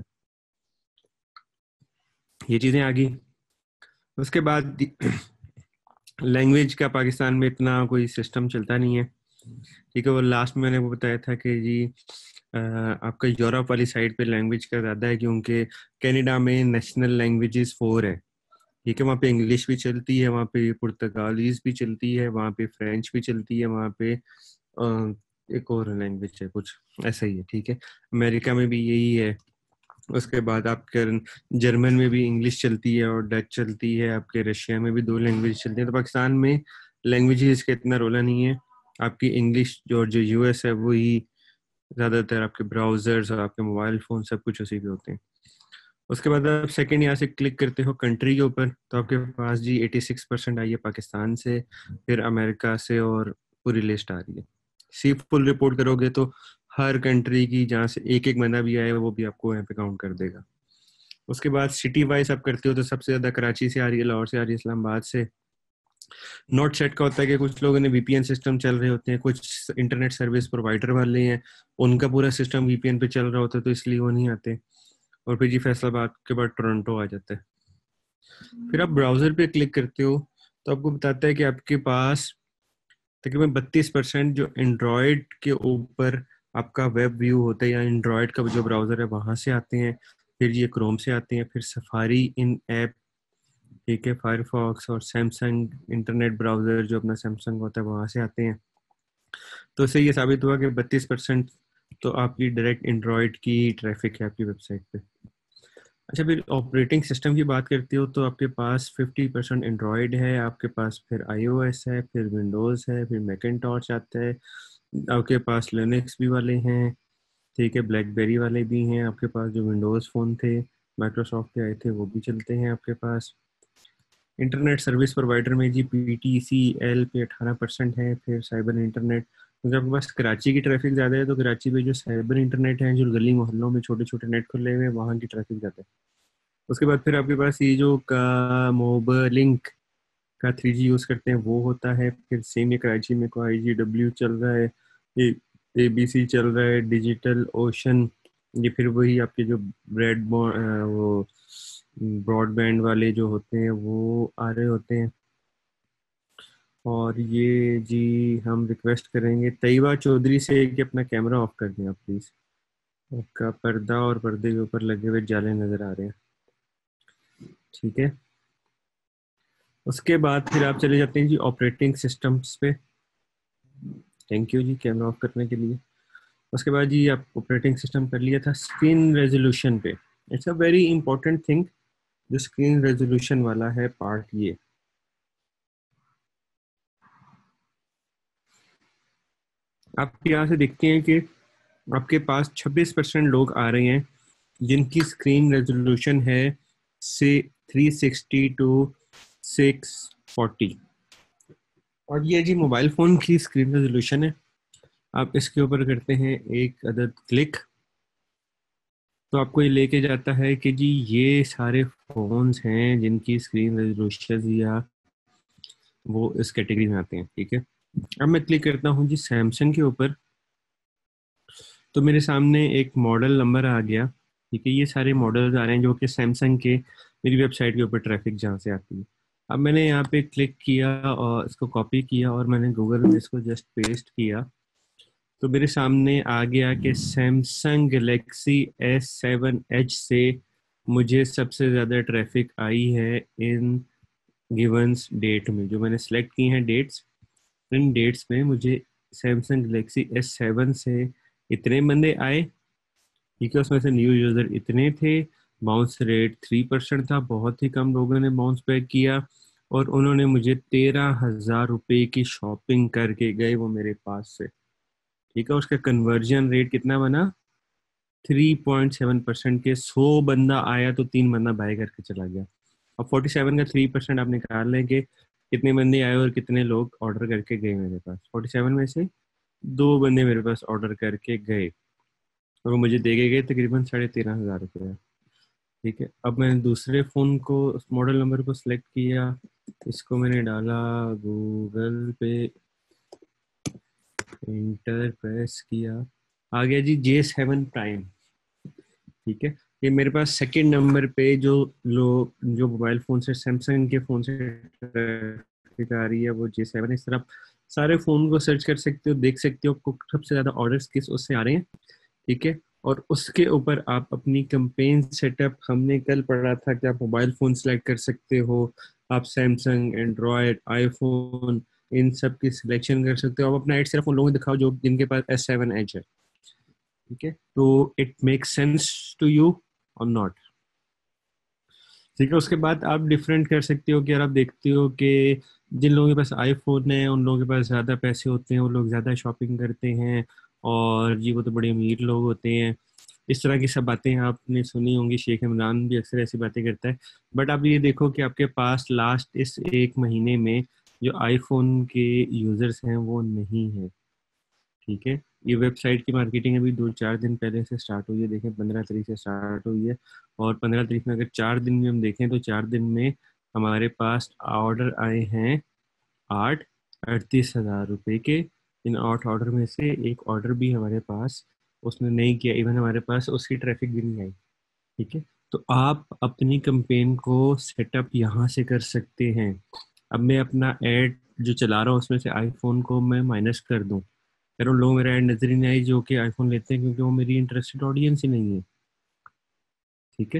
Speaker 3: ये चीज़ें आ गई। उसके बाद लैंग्वेज का पाकिस्तान में इतना कोई सिस्टम चलता नहीं है, ठीक है। वो लास्ट में मैंने वो बताया था कि जी आपका यूरोप वाली साइड पे लैंग्वेज का ज़्यादा है, क्योंकि कनाडा में नेशनल लैंग्वेजेस 4 है, ठीक है। वहाँ पे इंग्लिश भी चलती है, वहाँ पे पुर्तगालीज भी चलती है, वहाँ पे फ्रेंच भी चलती है, वहाँ पे एक और लैंग्वेज है कुछ ऐसा ही है, ठीक है। अमेरिका में भी यही है। उसके बाद आपके जर्मन में भी इंग्लिश चलती है और डच चलती है, आपके रशिया में भी 2 लैंग्वेज चलती है। तो पाकिस्तान में लैंग्वेजेस का इतना रोला नहीं है। आपकी इंग्लिश जो यूएस है वही ज़्यादातर, आपके ब्राउजर्स और आपके मोबाइल फ़ोन सब कुछ उसी पे होते हैं। उसके बाद आप सेकंड यहाँ से क्लिक करते हो कंट्री के ऊपर, तो आपके पास जी 86% आई है पाकिस्तान से, फिर अमेरिका से, और पूरी लिस्ट आ रही है। सी फुल रिपोर्ट करोगे तो हर कंट्री की जहाँ से एक एक बंदा भी आया वो भी आपको यहाँ पे काउंट कर देगा। उसके बाद सिटी वाइज आप करते हो तो सबसे ज़्यादा कराची से आ रही है, लाहौर से आ रही है, इस्लामाबाद से। नॉट सेट का होता है कि कुछ लोगों ने वीपीएन सिस्टम चल रहे होते हैं, कुछ इंटरनेट सर्विस प्रोवाइडर वाले हैं उनका पूरा सिस्टम वीपीएन पे चल रहा होता है तो इसलिए वो नहीं आते। और फिर जी फैसलाबाद के बाद टोरंटो आ जाता है। फिर आप ब्राउजर पे क्लिक करते हो तो आपको बताता है कि आपके पास तकरीबन 32% जो एंड्रॉयड के ऊपर आपका वेब व्यू होता है या एंड्रॉयड का जो ब्राउजर है वहां से आते हैं, फिर ये क्रोम से आते हैं, फिर सफारी इन ऐप ठीक है, फायरफॉक्स और सैमसंग इंटरनेट ब्राउज़र जो अपना सैमसंग होता है वहाँ से आते हैं। तो इससे ये साबित हुआ कि 32% तो आपकी डायरेक्ट एंड्रॉयड की ट्रैफिक है आपकी वेबसाइट पे। अच्छा, फिर ऑपरेटिंग सिस्टम की बात करते हो तो आपके पास 50% एंड्रॉयड है, आपके पास फिर iOS है, फिर विंडोज़ है, फिर मैकिन्टॉश आता है, आपके पास लिनक्स भी वाले हैं, ठीक है, ब्लैकबेरी वाले भी हैं, आपके पास जो विंडोज़ फ़ोन थे माइक्रोसॉफ्ट के आए थे वो भी चलते हैं आपके पास। इंटरनेट सर्विस प्रोवाइडर में जी PTCL पे 18% है, फिर साइबर इंटरनेट, क्योंकि आपके पास कराची की ट्रैफिक ज़्यादा है तो कराची में जो साइबर इंटरनेट है, जो गली मोहल्लों में छोटे छोटे नेट खुले हुए हैं वहाँ की ट्रैफिक ज़्यादा है। उसके बाद फिर आपके पास ये जो का मोबलिंक का 3G यूज़ करते हैं वो होता है, फिर सेम ये कराची में को IGW चल रहा है, ये ABC चल रहा है, डिजिटल ओशन, ये फिर वही आपके जो वो ब्रॉडबैंड वाले जो होते हैं वो आ रहे होते हैं। और ये जी हम रिक्वेस्ट करेंगे तैयबा चौधरी से कि अपना कैमरा ऑफ कर दें आप प्लीज़, आपका पर्दा और पर्दे के ऊपर लगे हुए जाले नज़र आ रहे हैं, ठीक है। उसके बाद फिर आप चले जाते हैं जी ऑपरेटिंग सिस्टम्स पे। थैंक यू जी कैमरा ऑफ करने के लिए। उसके बाद जी आप ऑपरेटिंग सिस्टम कर लिया था, स्क्रीन रेजोल्यूशन पे। It's a very important thing जो स्क्रीन रेजोल्यूशन वाला है पार्ट। ये आप यहाँ से देखते हैं कि आपके पास 26% लोग आ रहे हैं जिनकी स्क्रीन रेजोल्यूशन है से 360 टू 640, और ये जी मोबाइल फ़ोन की स्क्रीन रेजोल्यूशन है। आप इसके ऊपर करते हैं एक अदद क्लिक तो आपको ये लेके जाता है कि जी ये सारे फ़ोन्स हैं जिनकी स्क्रीन रेजोल्यूशन या वो इस कैटेगरी में आते हैं, ठीक है। अब मैं क्लिक करता हूँ जी सैमसंग के ऊपर, तो मेरे सामने एक मॉडल नंबर आ गया, ठीक है। ये सारे मॉडल्स आ रहे हैं जो कि सैमसंग के मेरी वेबसाइट के ऊपर ट्रैफिक जहाँ से आती है। अब मैंने यहाँ पे क्लिक किया और इसको कॉपी किया और मैंने गूगल में इसको जस्ट पेस्ट किया, तो मेरे सामने आ गया कि सैमसंग गैलेक्सी S7 Edge से मुझे सबसे ज़्यादा ट्रैफिक आई है इन गिवंस डेट में। जो मैंने सेलेक्ट की हैं डेट्स, इन डेट्स में मुझे सैमसंग गैलेक्सी S7 से इतने बंदे आए, ठीक है। उसमें से न्यू यूज़र इतने थे, बाउंस रेट 3% था, बहुत ही कम लोगों ने बाउंस बैक किया, और उन्होंने मुझे 13,000 रुपये की शॉपिंग करके गए वो मेरे पास से, ठीक है। उसका कन्वर्जन रेट कितना बना, 3.7% के। 100 बंदा आया तो 3 बंदा बाय करके चला गया। अब 47 का 3% आप निकाल लें कि कितने बंदे आए और कितने लोग ऑर्डर करके गए मेरे पास। 47 में से 2 बंदे मेरे पास ऑर्डर करके गए और वो मुझे दे के गए तकरीबन 13,500 रुपये, ठीक है। अब मैंने दूसरे फ़ोन को, उस मॉडल नंबर को सिलेक्ट किया, इसको मैंने डाला गूगल पे, इंटर प्रेस किया, आ गया जी J7 प्राइम, ठीक है। ये मेरे पास सेकंड नंबर पे जो लोग जो मोबाइल फ़ोन से, सैमसंग के फ़ोन से ट्रैफिक आ रही है वो J7। इस तरह आप सारे फ़ोन को सर्च कर सकते हो, देख सकते हो आपको सबसे ज़्यादा ऑर्डर्स किस उससे आ रहे हैं, ठीक है। और उसके ऊपर आप अपनी कैंपेन सेटअप, हमने कल पढ़ा था कि आप मोबाइल फ़ोन सेलेक्ट कर सकते हो, आप सैमसंग, एंड्रॉयड, आईफोन, इन सब की सिलेक्शन कर सकते हो। आप अपना एड सिर्फ उन लोगों को दिखाओ जो जिनके पास S7 Edge है, ठीक है। तो it makes sense to you और नॉट, ठीक है। उसके बाद आप डिफरेंट कर सकते हो कि यार आप देखते हो कि जिन लोगों के पास आईफोन है उन लोगों के पास ज़्यादा पैसे होते हैं, वो लोग ज़्यादा शॉपिंग करते हैं, और जी वो तो बड़े अमीर लोग होते हैं। इस तरह की सब बातें आपने सुनी होंगी, शेख इमरान भी अक्सर ऐसी बातें करता है। बट आप ये देखो कि आपके पास लास्ट इस एक महीने में जो आईफोन के यूज़र्स हैं वो नहीं है, ठीक है। ये वेबसाइट की मार्केटिंग अभी 2-4 दिन पहले से स्टार्ट हुई है, देखें 15 तारीख से स्टार्ट हुई है, और 15 तारीख में अगर 4 दिन में हम देखें तो 4 दिन में हमारे पास ऑर्डर आए हैं 38,000 रुपये के। इन 8 ऑर्डर में से एक ऑर्डर भी हमारे पास उसने नहीं किया, इवन हमारे पास उसकी ट्रैफिक भी नहीं आई, ठीक है। तो आप अपनी कैंपेन को सेटअप यहाँ से कर सकते हैं। अब मैं अपना ऐड जो चला रहा हूँ उसमें से आईफोन को मैं माइनस कर दूँ, यार उन लोगों को मेरा ऐड नजर ही नहीं आई जो कि आईफोन लेते हैं, क्योंकि वो मेरी इंटरेस्टेड ऑडियंस ही नहीं है, ठीक है।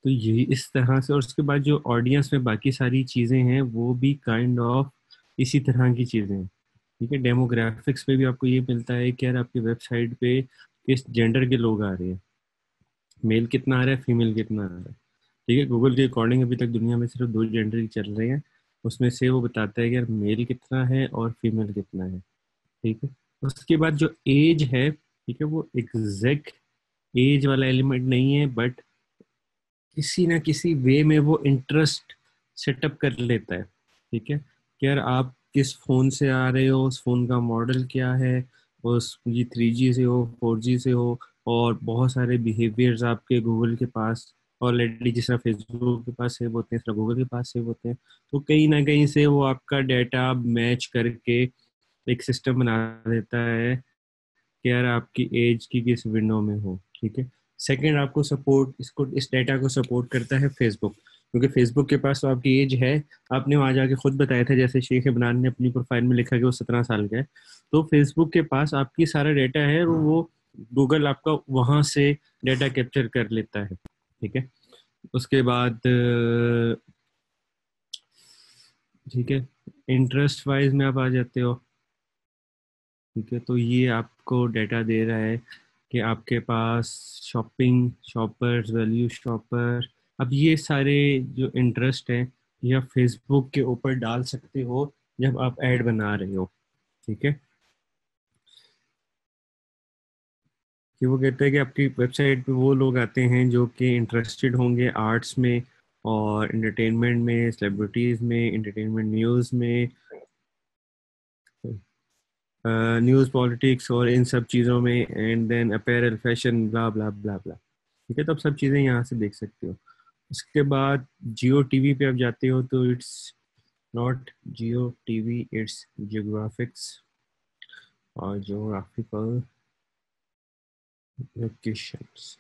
Speaker 3: तो ये इस तरह से, और उसके बाद जो ऑडियंस में बाकी सारी चीज़ें हैं वो भी काइंड ऑफ इसी तरह की चीज़ें हैं। ठीक है, डेमोग्राफिक्स पे भी आपको ये मिलता है कि यार आपकी वेबसाइट पे किस जेंडर के लोग आ रहे हैं, मेल कितना आ रहा है, फीमेल कितना आ रहा है। ठीक है, गूगल के अकॉर्डिंग अभी तक दुनिया में सिर्फ 2 जेंडर ही चल रहे हैं, उसमें से वो बताता है कि यार मेल कितना है और फीमेल कितना है। ठीक है, उसके बाद जो एज है, ठीक है, वो एग्जैक्ट एज वाला एलिमेंट नहीं है, बट किसी ना किसी वे में वो इंटरेस्ट सेटअप कर लेता है। ठीक है, कि यार आप किस फ़ोन से आ रहे हो, उस फ़ोन का मॉडल क्या है, उस ये 3G से हो, 4G से हो, और बहुत सारे बिहेवियर्स आपके गूगल के पास ऑलरेडी जिस तरह फेसबुक के पास सेव होते हैं, इस तरह गूगल के पास सेव होते हैं। तो कहीं ना कहीं से वो आपका डाटा मैच करके एक सिस्टम बना देता है कि यार आपकी एज की किस विंडो में हो। ठीक है, सेकंड आपको सपोर्ट, इसको इस डेटा को सपोर्ट करता है फेसबुक, क्योंकि फेसबुक के पास तो आपकी एज है। आपने वहाँ जाके खुद बताया था, जैसे शेख इमरान ने अपनी प्रोफाइल में लिखा कि वो 17 साल का है, तो फेसबुक के पास आपकी सारा डेटा है और वो गूगल आपका वहाँ से डेटा कैप्चर कर लेता है। ठीक है, उसके बाद ठीक है, इंटरेस्ट वाइज में आप आ जाते हो। ठीक है, तो ये आपको डेटा दे रहा है कि आपके पास शॉपिंग, शॉपर्स, वैल्यू शॉपर, अब ये सारे जो इंटरेस्ट हैं ये आप फेसबुक के ऊपर डाल सकते हो जब आप ऐड बना रहे हो। ठीक है, कि वो कहते हैं कि आपकी वेबसाइट पे वो लोग आते हैं जो कि इंटरेस्टेड होंगे आर्ट्स में और एंटरटेनमेंट में, सेलिब्रिटीज़ में, एंटरटेनमेंट न्यूज़ में, न्यूज़, पॉलिटिक्स और इन सब चीज़ों में, and then apparel, fashion, blah blah blah blah. ठीक है, तो आप सब चीज़ें यहाँ से देख सकते हो। उसके बाद जियो टीवी पे आप जाते हो तो it's not Jio TV, it's geographics और जियोग्राफिकल लोकेशंस।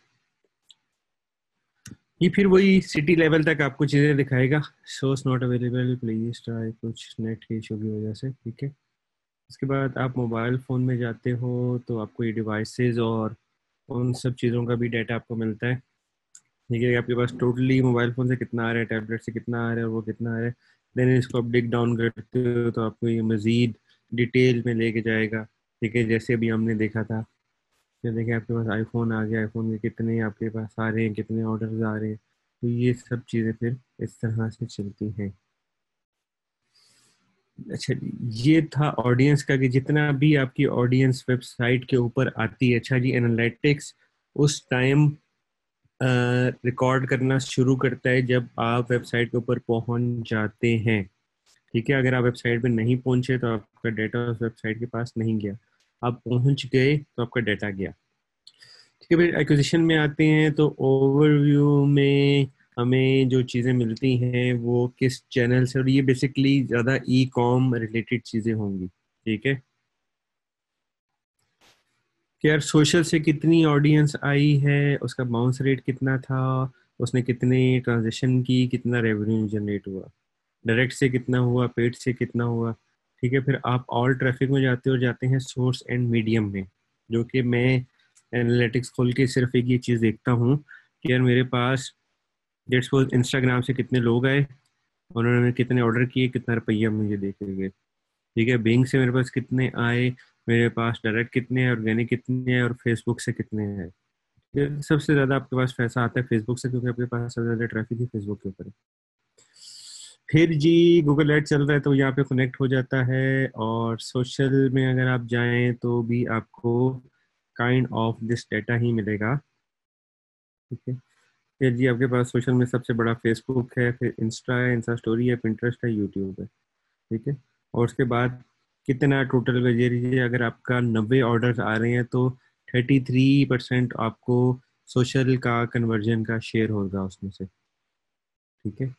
Speaker 3: ये फिर वही सिटी लेवल तक आपको चीज़ें दिखाएगा। Source not available, please try, कुछ नेट के इशू की वजह से। ठीक है, उसके बाद आप मोबाइल फ़ोन में जाते हो तो आपको ये डिवाइसेस और उन सब चीज़ों का भी डाटा आपको मिलता है। ठीक है, आपके पास टोटली मोबाइल फ़ोन से कितना आ रहा है, टैबलेट से कितना आ रहा है और वो कितना आ रहा है। देन इसको आप डिग डाउन करते हो तो आपको ये मज़ीद डिटेल में लेके जाएगा। ठीक है, जैसे अभी हमने देखा था, फिर देखिए आपके पास आईफोन आ गया, आईफोन के कितने आपके पास आ रहे हैं, कितने ऑर्डर्स आ रहे हैं। तो ये सब चीज़ें फिर इस तरह से चलती हैं। अच्छा, ये था ऑडियंस का कि जितना भी आपकी ऑडियंस वेबसाइट के ऊपर आती है। अच्छा जी, एनालिटिक्स उस टाइम रिकॉर्ड करना शुरू करता है जब आप वेबसाइट के ऊपर पहुंच जाते हैं। ठीक है, अगर आप वेबसाइट पे नहीं पहुंचे तो आपका डाटा उस वेबसाइट के पास नहीं गया। आप पहुंच गए तो आपका डाटा गया। ठीक है, फिर एक्विजिशन में आते हैं तो ओवरव्यू में हमें जो चीज़ें मिलती हैं वो किस चैनल से, और ये बेसिकली ज़्यादा ई कॉम रिलेटेड चीज़ें होंगी। ठीक है, कि यार सोशल से कितनी ऑडियंस आई है, उसका बाउंस रेट कितना था, उसने कितने ट्रांजेक्शन की, कितना रेवेन्यू जनरेट हुआ, डायरेक्ट से कितना हुआ, पेड से कितना हुआ। ठीक है, फिर आप ऑल ट्रैफिक में जाते हो, जाते हैं सोर्स एंड मीडियम में, जो कि मैं एनालिटिक्स खोल के सिर्फ एक ये चीज़ देखता हूँ कि यार मेरे पास लेट्स सपोज इंस्टाग्राम से कितने लोग आए, उन्होंने कितने ऑर्डर किए, कितना रुपया मुझे दे के गए। ठीक है, बिंग से मेरे पास कितने आए, मेरे पास डायरेक्ट कितने हैं, ऑर्गेनिक कितने हैं, और फेसबुक से कितने हैं। ये सबसे ज़्यादा आपके पास पैसा आता है फेसबुक से, क्योंकि आपके पास सबसे ज़्यादा ट्रैफिक ही फेसबुक के ऊपर है। फिर जी गूगल एड चल रहा है तो यहाँ पे कनेक्ट हो जाता है, और सोशल में अगर आप जाएं तो भी आपको काइंड ऑफ दिस डेटा ही मिलेगा। ठीक है, फिर जी आपके पास सोशल में सबसे बड़ा फेसबुक है, फिर इंस्टा है, इंस्टा स्टोरी है, पिंटरेस्ट है, यूट्यूब है। ठीक है, और उसके बाद कितना टोटल वेरिएशन, अगर आपका 90 ऑर्डर आ रहे हैं तो 33% आपको सोशल का कन्वर्जन का शेयर होगा उसमें से। ठीक है,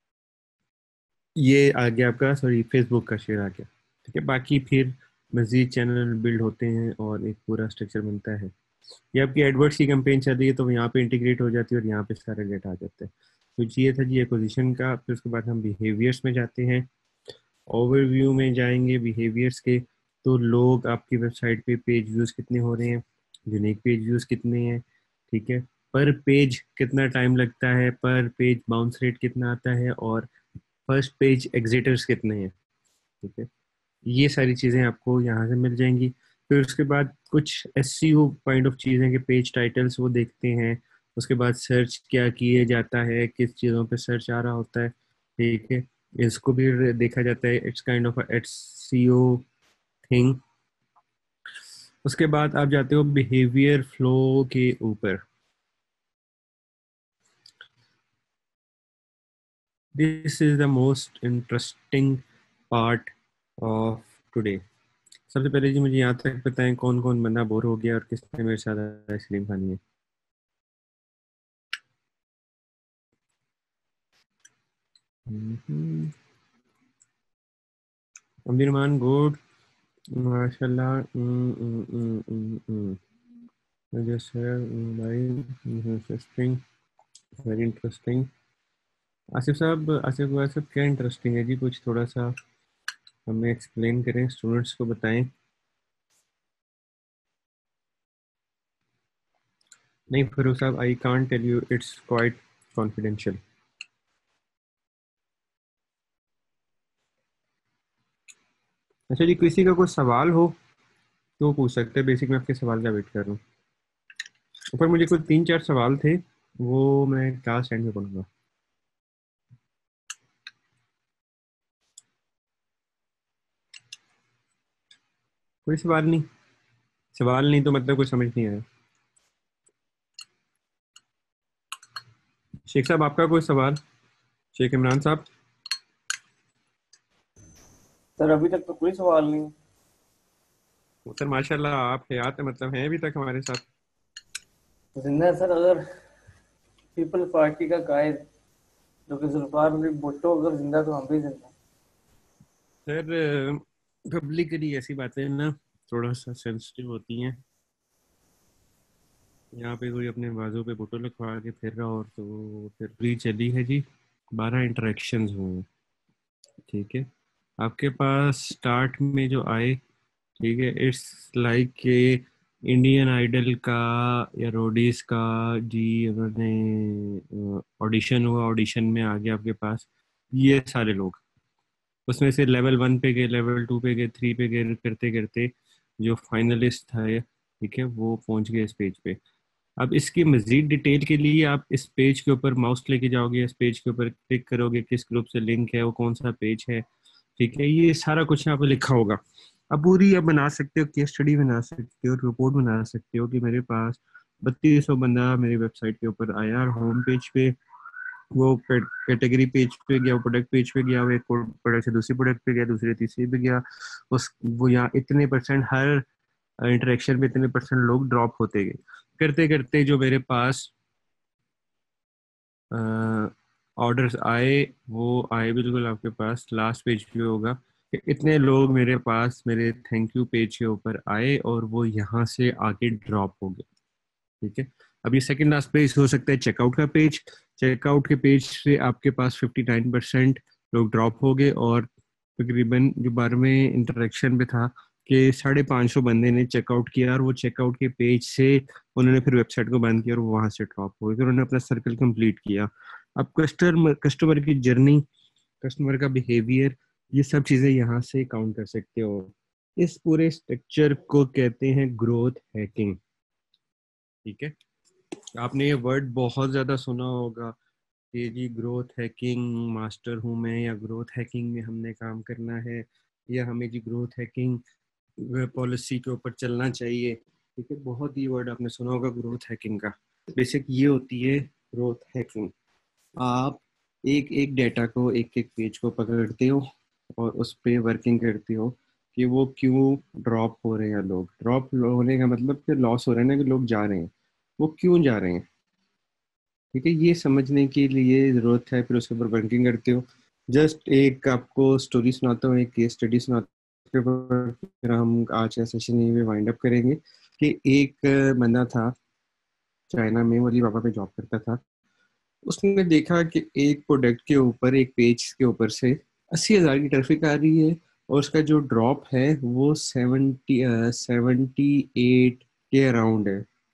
Speaker 3: ये आ गया आपका, सॉरी, फेसबुक का शेयर आ गया। ठीक है, बाकी फिर मजीद चैनल बिल्ड होते हैं और एक पूरा स्ट्रक्चर बनता है। ये आपकी एडवर्ड्स की कैंपेन चल रही है तो यहाँ पे इंटीग्रेट हो जाती है और यहाँ पे सारा डेटा आ जाता है। तो ये था जी एक्विजिशन का। फिर उसके बाद हम बिहेवियर्स में जाते हैं। ओवरव्यू में जाएंगे बिहेवियर्स के, तो लोग आपकी वेबसाइट पे पेज व्यूज़ कितने हो रहे हैं, यूनिक पेज व्यूज़ कितने हैं। ठीक है, पर पेज कितना टाइम लगता है, पर पेज बाउंस रेट कितना आता है, और फर्स्ट पेज एग्जिटर्स कितने हैं। ठीक है, ये सारी चीज़ें आपको यहाँ से मिल जाएंगी। फिर उसके बाद कुछ एसईओ काइंड ऑफ चीज़ें कि पेज टाइटल्स वो देखते हैं। उसके बाद सर्च क्या किए जाता है, किस चीज़ों पे सर्च आ रहा होता है। ठीक है, इसको भी देखा जाता है, it's kind of SEO thing. उसके बाद आप जाते हो बिहेवियर फ्लो के ऊपर। This is the most interesting part of today. सबसे पहले जी मुझे यहाँ तक बताएं कौन कौन बंदा बोर हो गया और किसने मेरे साथ आइसक्रीम खानी है। अब्दुलरहमान गुड, माशाल्लाह। जैसे भाई इंटरेस्टिंग, वेरी इंटरेस्टिंग। आसिफ साहब, आसिफ क्या इंटरेस्टिंग है जी, कुछ थोड़ा सा हमें एक्सप्लेन करें, स्टूडेंट्स को बताएं। नहीं फरूख साहब, I can't tell you, it's quite confidential. अच्छा जी, किसी का कोई सवाल हो तो पूछ सकते हैं, बेसिक मैं आपके सवाल का वेट कर रहा हूँ। ऊपर मुझे कुछ 3-4 सवाल थे, वो मैं क्लास एंड में पढ़ूंगा। कोई सवाल नहीं? सवाल नहीं तो मतलब कुछ समझ नहीं आया। शेख साहब, आपका कोई सवाल? शेख इमरान साहब।
Speaker 2: सर अभी तक तो कोई सवाल नहीं।
Speaker 3: सर माशाल्लाह, आप हयात मतलब हैं अभी तक हमारे साथ।
Speaker 2: जिंदा है सर, अगर पीपल्स पार्टी का कायद जो कि जुल्फार अली भुट्टो अगर जिंदा तो हम भी जिंदा।
Speaker 3: सर पब्लिकली ऐसी बातें ना थोड़ा सा सेंसिटिव होती हैं। यहाँ पे कोई अपने बाजू पे फोटो लिखवा के फिर रहा और तो फिर फ्री चली है जी, 12 इंटरेक्शंस हुए। ठीक है, आपके पास स्टार्ट में जो आए, ठीक है, इट्स लाइक के इंडियन आइडल का या रोडीज का जी, उन्होंने ऑडिशन हुआ, ऑडिशन में आ गया आपके पास ये सारे लोग। उसमें से लेवल 1 पे गए, लेवल 2 पे गए, 3 पे गए, करते करते जो फाइनलिस्ट था, ठीक है, वो पहुंच गए इस पेज पे। अब इसकी मजीद डिटेल के लिए आप इस पेज के ऊपर माउस लेके जाओगे, इस पेज के ऊपर क्लिक करोगे, किस ग्रुप से लिंक है, वो कौन सा पेज है, ठीक है, ये सारा कुछ यहाँ पे लिखा होगा। अब पूरी आप बना सकते हो, केस स्टडी बना सकते हो, रिपोर्ट बना सकते हो कि मेरे पास 3200 बंदा मेरी वेबसाइट के ऊपर आया, और होम पेज पे वो कैटेगरी पेज पे गया, वो प्रोडक्ट पेज पे गया, वो एक प्रोडक्ट से दूसरी प्रोडक्ट पे गया, दूसरे तीसरी पे गया, उस वो यहाँ इतने परसेंट हर इंटरेक्शन में इतने परसेंट लोग ड्रॉप होते गए, करते करते जो मेरे पास ऑर्डर्स आए, वो आए बिल्कुल आपके पास लास्ट पेज पे होगा कि इतने लोग मेरे पास मेरे थैंक यू पेज के ऊपर आए और वो यहाँ से आके ड्रॉप हो गए। ठीक है, अब ये सेकंड लास्ट पेज हो सकता है चेकआउट का पेज। चेकआउट के पेज से आपके पास 59% लोग ड्रॉप हो गए, और तकरीबन जो 12वें इंटरेक्शन पे था कि 550 बंदे ने चेकआउट किया, और वो चेकआउट के पेज से उन्होंने फिर वेबसाइट को बंद किया और वो वहां से ड्रॉप हो गए, फिर उन्होंने अपना सर्कल कंप्लीट किया। अब कस्टमर की जर्नी, कस्टमर का बिहेवियर, ये सब चीजें यहाँ से काउंट कर सकते हो। इस पूरे स्ट्रक्चर को कहते हैं ग्रोथ हैकिंग। ठीक है, आपने ये वर्ड बहुत ज्यादा सुना होगा कि जी ग्रोथ हैकिंग मास्टर हूँ मैं, या ग्रोथ हैकिंग में हमने काम करना है, या हमें जी ग्रोथ हैकिंग पॉलिसी के ऊपर चलना चाहिए। ठीक है, बहुत ही वर्ड आपने सुना होगा ग्रोथ हैकिंग का। बेसिक ये होती है ग्रोथ हैकिंग। आप एक एक डेटा को, एक एक पेज को पकड़ते हो और उस पे वर्किंग करते हो कि वो क्यों ड्रॉप हो रहे हैं लोग। ड्रॉप होने का मतलब कि लॉस हो रहा है ना, कि लोग जा रहे हैं, वो क्यों जा रहे हैं। ठीक है, ये समझने के लिए ज़रूरत है, फिर उसके ऊपर वर्किंग करते हो। जस्ट एक आपको स्टोरी सुनाता हूँ, एक केस स्टडी सुनाता हूँ, फिर हम आज का सेशन यहीं पे वाइंड अप करेंगे। कि एक बंदा था चाइना में, वो अलीबाबा पे जॉब करता था। उसने देखा कि एक प्रोडक्ट के ऊपर, एक पेज के ऊपर से 80,000 की ट्रैफिक आ रही है, और उसका जो ड्रॉप है वो 78 के अराउंड है।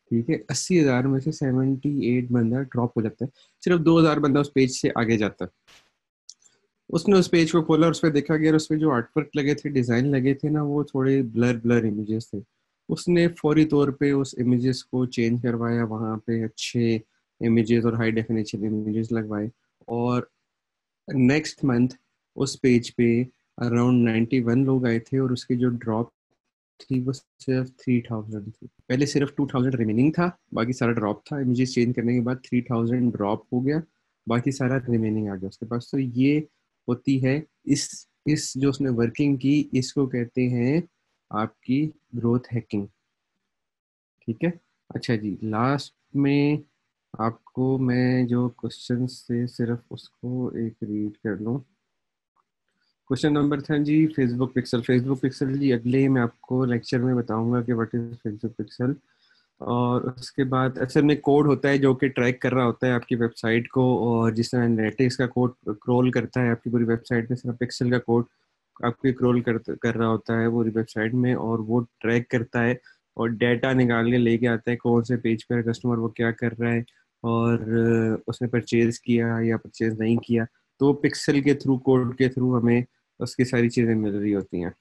Speaker 1: ठीक है, 80,000 में से 78 बंदा ड्रॉप हो जाता है, सिर्फ 2,000 बंदा उस पेज से आगे जाता है। उसने उस पेज को खोला और उस पर देखा कि यार उस पर जो आर्टवर्क लगे थे, डिजाइन लगे थे ना, वो थोड़े ब्लर ब्लर इमेजेस थे। उसने फौरी तौर पे उस इमेजेस को चेंज करवाया, वहाँ पे अच्छे इमेजेस और हाई डेफिनेशन इमेजेस लगवाए, और नेक्स्ट मंथ उस पेज पे अराउंड 91 लोग आए थे, और उसकी जो ड्रॉप थी वो सिर्फ 3000 थी। पहले सिर्फ 2000 रिमेनिंग था, बाकी सारा ड्रॉप था। इमेजेस चेंज करने के बाद 3000 ड्रॉप हो गया, बाकी सारा रिमेनिंग आ गया उसके पास। तो ये होती है इस जो उसने वर्किंग की, इसको कहते हैं आपकी ग्रोथ हैकिंग। ठीक है, अच्छा जी, लास्ट में आपको मैं जो क्वेश्चन से सिर्फ उसको एक रीड कर लूँ। क्वेश्चन नंबर था जी फेसबुक पिक्सल। फेसबुक पिक्सल जी अगले मैं आपको लेक्चर में बताऊंगा कि व्हाट इज फेसबुक पिक्सल। और उसके बाद असल में कोड होता है जो कि ट्रैक कर रहा होता है आपकी वेबसाइट को, और जिस तरह एनालिटिक्स का कोड क्रोल करता है आपकी पूरी वेबसाइट में, सिर्फ पिक्सल का कोड आपके क्रोल कर रहा होता है पूरी वेबसाइट में, और वो ट्रैक करता है और डेटा निकाल के लेके आता है कौन से पेज पर कस्टमर वो क्या कर रहा है, और उसने परचेज किया या परचेज नहीं किया। तो पिक्सल के थ्रू, कोड के थ्रू हमें उसकी सारी चीज़ें मिल रही होती हैं।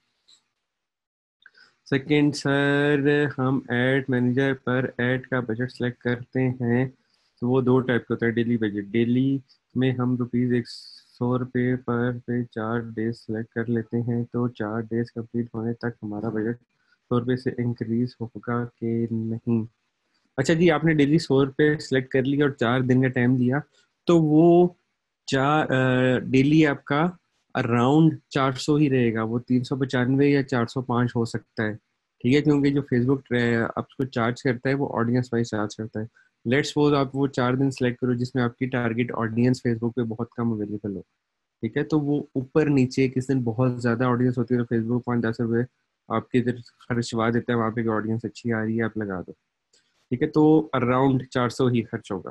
Speaker 1: सेकेंड सर, हम एड मैनेजर पर एड का बजट सेलेक्ट करते हैं तो वो दो टाइप का होता है। डेली बजट, डेली में हम ₹100 पर पे 4 डेज सेलेक्ट कर लेते हैं, तो 4 डेज कंप्लीट होने तक हमारा बजट ₹100 से इंक्रीज होगा कि नहीं। अच्छा जी, आपने डेली ₹100 सेलेक्ट कर लिया और 4 दिन का टाइम दिया, तो वो चार डेली आपका अराउंड 400 ही रहेगा, वो 395 या 405 हो सकता है। ठीक है, क्योंकि जो फेसबुक आपको चार्ज करता है वो ऑडियंस वाइज चार्ज करता है। लेट्स सपोज आप वो 4 दिन सेलेक्ट करो जिसमें आपकी टारगेट ऑडियंस फेसबुक पे बहुत कम अवेलेबल हो। ठीक है, तो वो ऊपर नीचे किस दिन बहुत ज़्यादा ऑडियंस होती है तो फेसबुक 5-10 रुपये आपकी इधर खर्चवा देता है, वहाँ पे ऑडियंस अच्छी आ रही है आप लगा दो। ठीक है, तो अराउंड 400 ही खर्च होगा।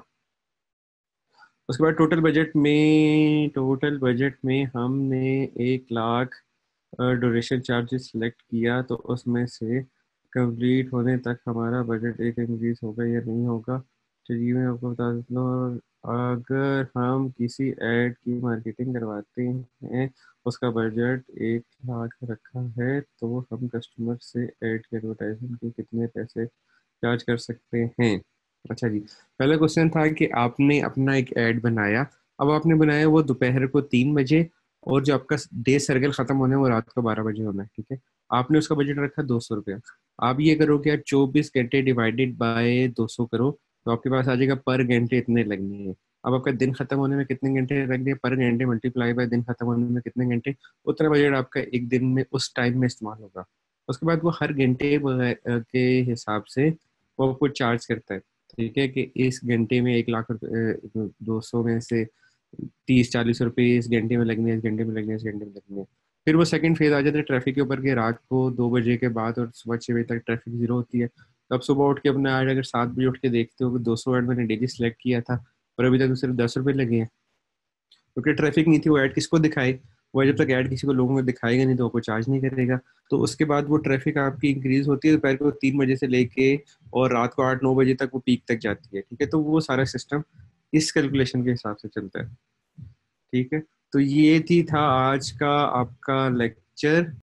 Speaker 1: उसके बाद टोटल बजट में हमने 1 लाख ड्यूरेशन चार्जेस सिलेक्ट किया, तो उसमें से कंप्लीट होने तक हमारा बजट एक इंक्रीज होगा या नहीं होगा। चलिए मैं आपको बता देता हूँ, अगर हम किसी ऐड की मार्केटिंग करवाते हैं, उसका बजट 1 लाख रखा है, तो हम कस्टमर से ऐड के एडवर्टाइजमेंट के कितने पैसे चार्ज कर सकते हैं। अच्छा जी, पहला क्वेश्चन था कि आपने अपना एक ऐड बनाया। अब आपने बनाया वो दोपहर को 3 बजे, और जो आपका डे सर्कल खत्म होना है वो रात को 12 बजे होना है। ठीक है, आपने उसका बजट रखा 200 रुपया। आप ये करो कि यार 24 घंटे डिवाइडेड बाय 200 करो, तो आपके पास आ जाएगा पर घंटे इतने लगने हैं। अब आपका दिन खत्म होने में कितने घंटे लग गए, पर घंटे मल्टीप्लाई बाय दिन खत्म होने में कितने घंटे, उतना बजट आपका एक दिन में उस टाइम में इस्तेमाल होगा। उसके बाद वो हर घंटे के हिसाब से वो आपको चार्ज करता है। ठीक है, कि इस घंटे में 1 लाख रुपए 200 में से 30-40 रुपए इस घंटे में लगने हैं, इस घंटे में लगने हैं, इस घंटे में लगने हैं। फिर वो सेकंड फेज आ जाता है ट्रैफिक के ऊपर, के रात को 2 बजे के बाद और सुबह 6 बजे तक ट्रैफिक जीरो होती है। तो अब सुबह उठ के अपने आज अगर 7 बजे उठ के देखते हो कि 200 ऐड मैंने डेली सेलेक्ट किया था और अभी तक तो सिर्फ 10 रुपए लगे हैं, क्योंकि ट्रैफिक नहीं थी। वो ऐड किसको दिखाए, वो जब तक ऐड किसी को लोगों को दिखाएगा नहीं तो आपको चार्ज नहीं करेगा। तो उसके बाद वो ट्रैफिक आपकी इंक्रीज होती है दोपहर को 3 बजे से लेके और रात को 8-9 बजे तक वो पीक तक जाती है। ठीक है, तो वो सारा सिस्टम इस कैलकुलेशन के हिसाब से चलता है। ठीक है, तो ये था आज का आपका लेक्चर।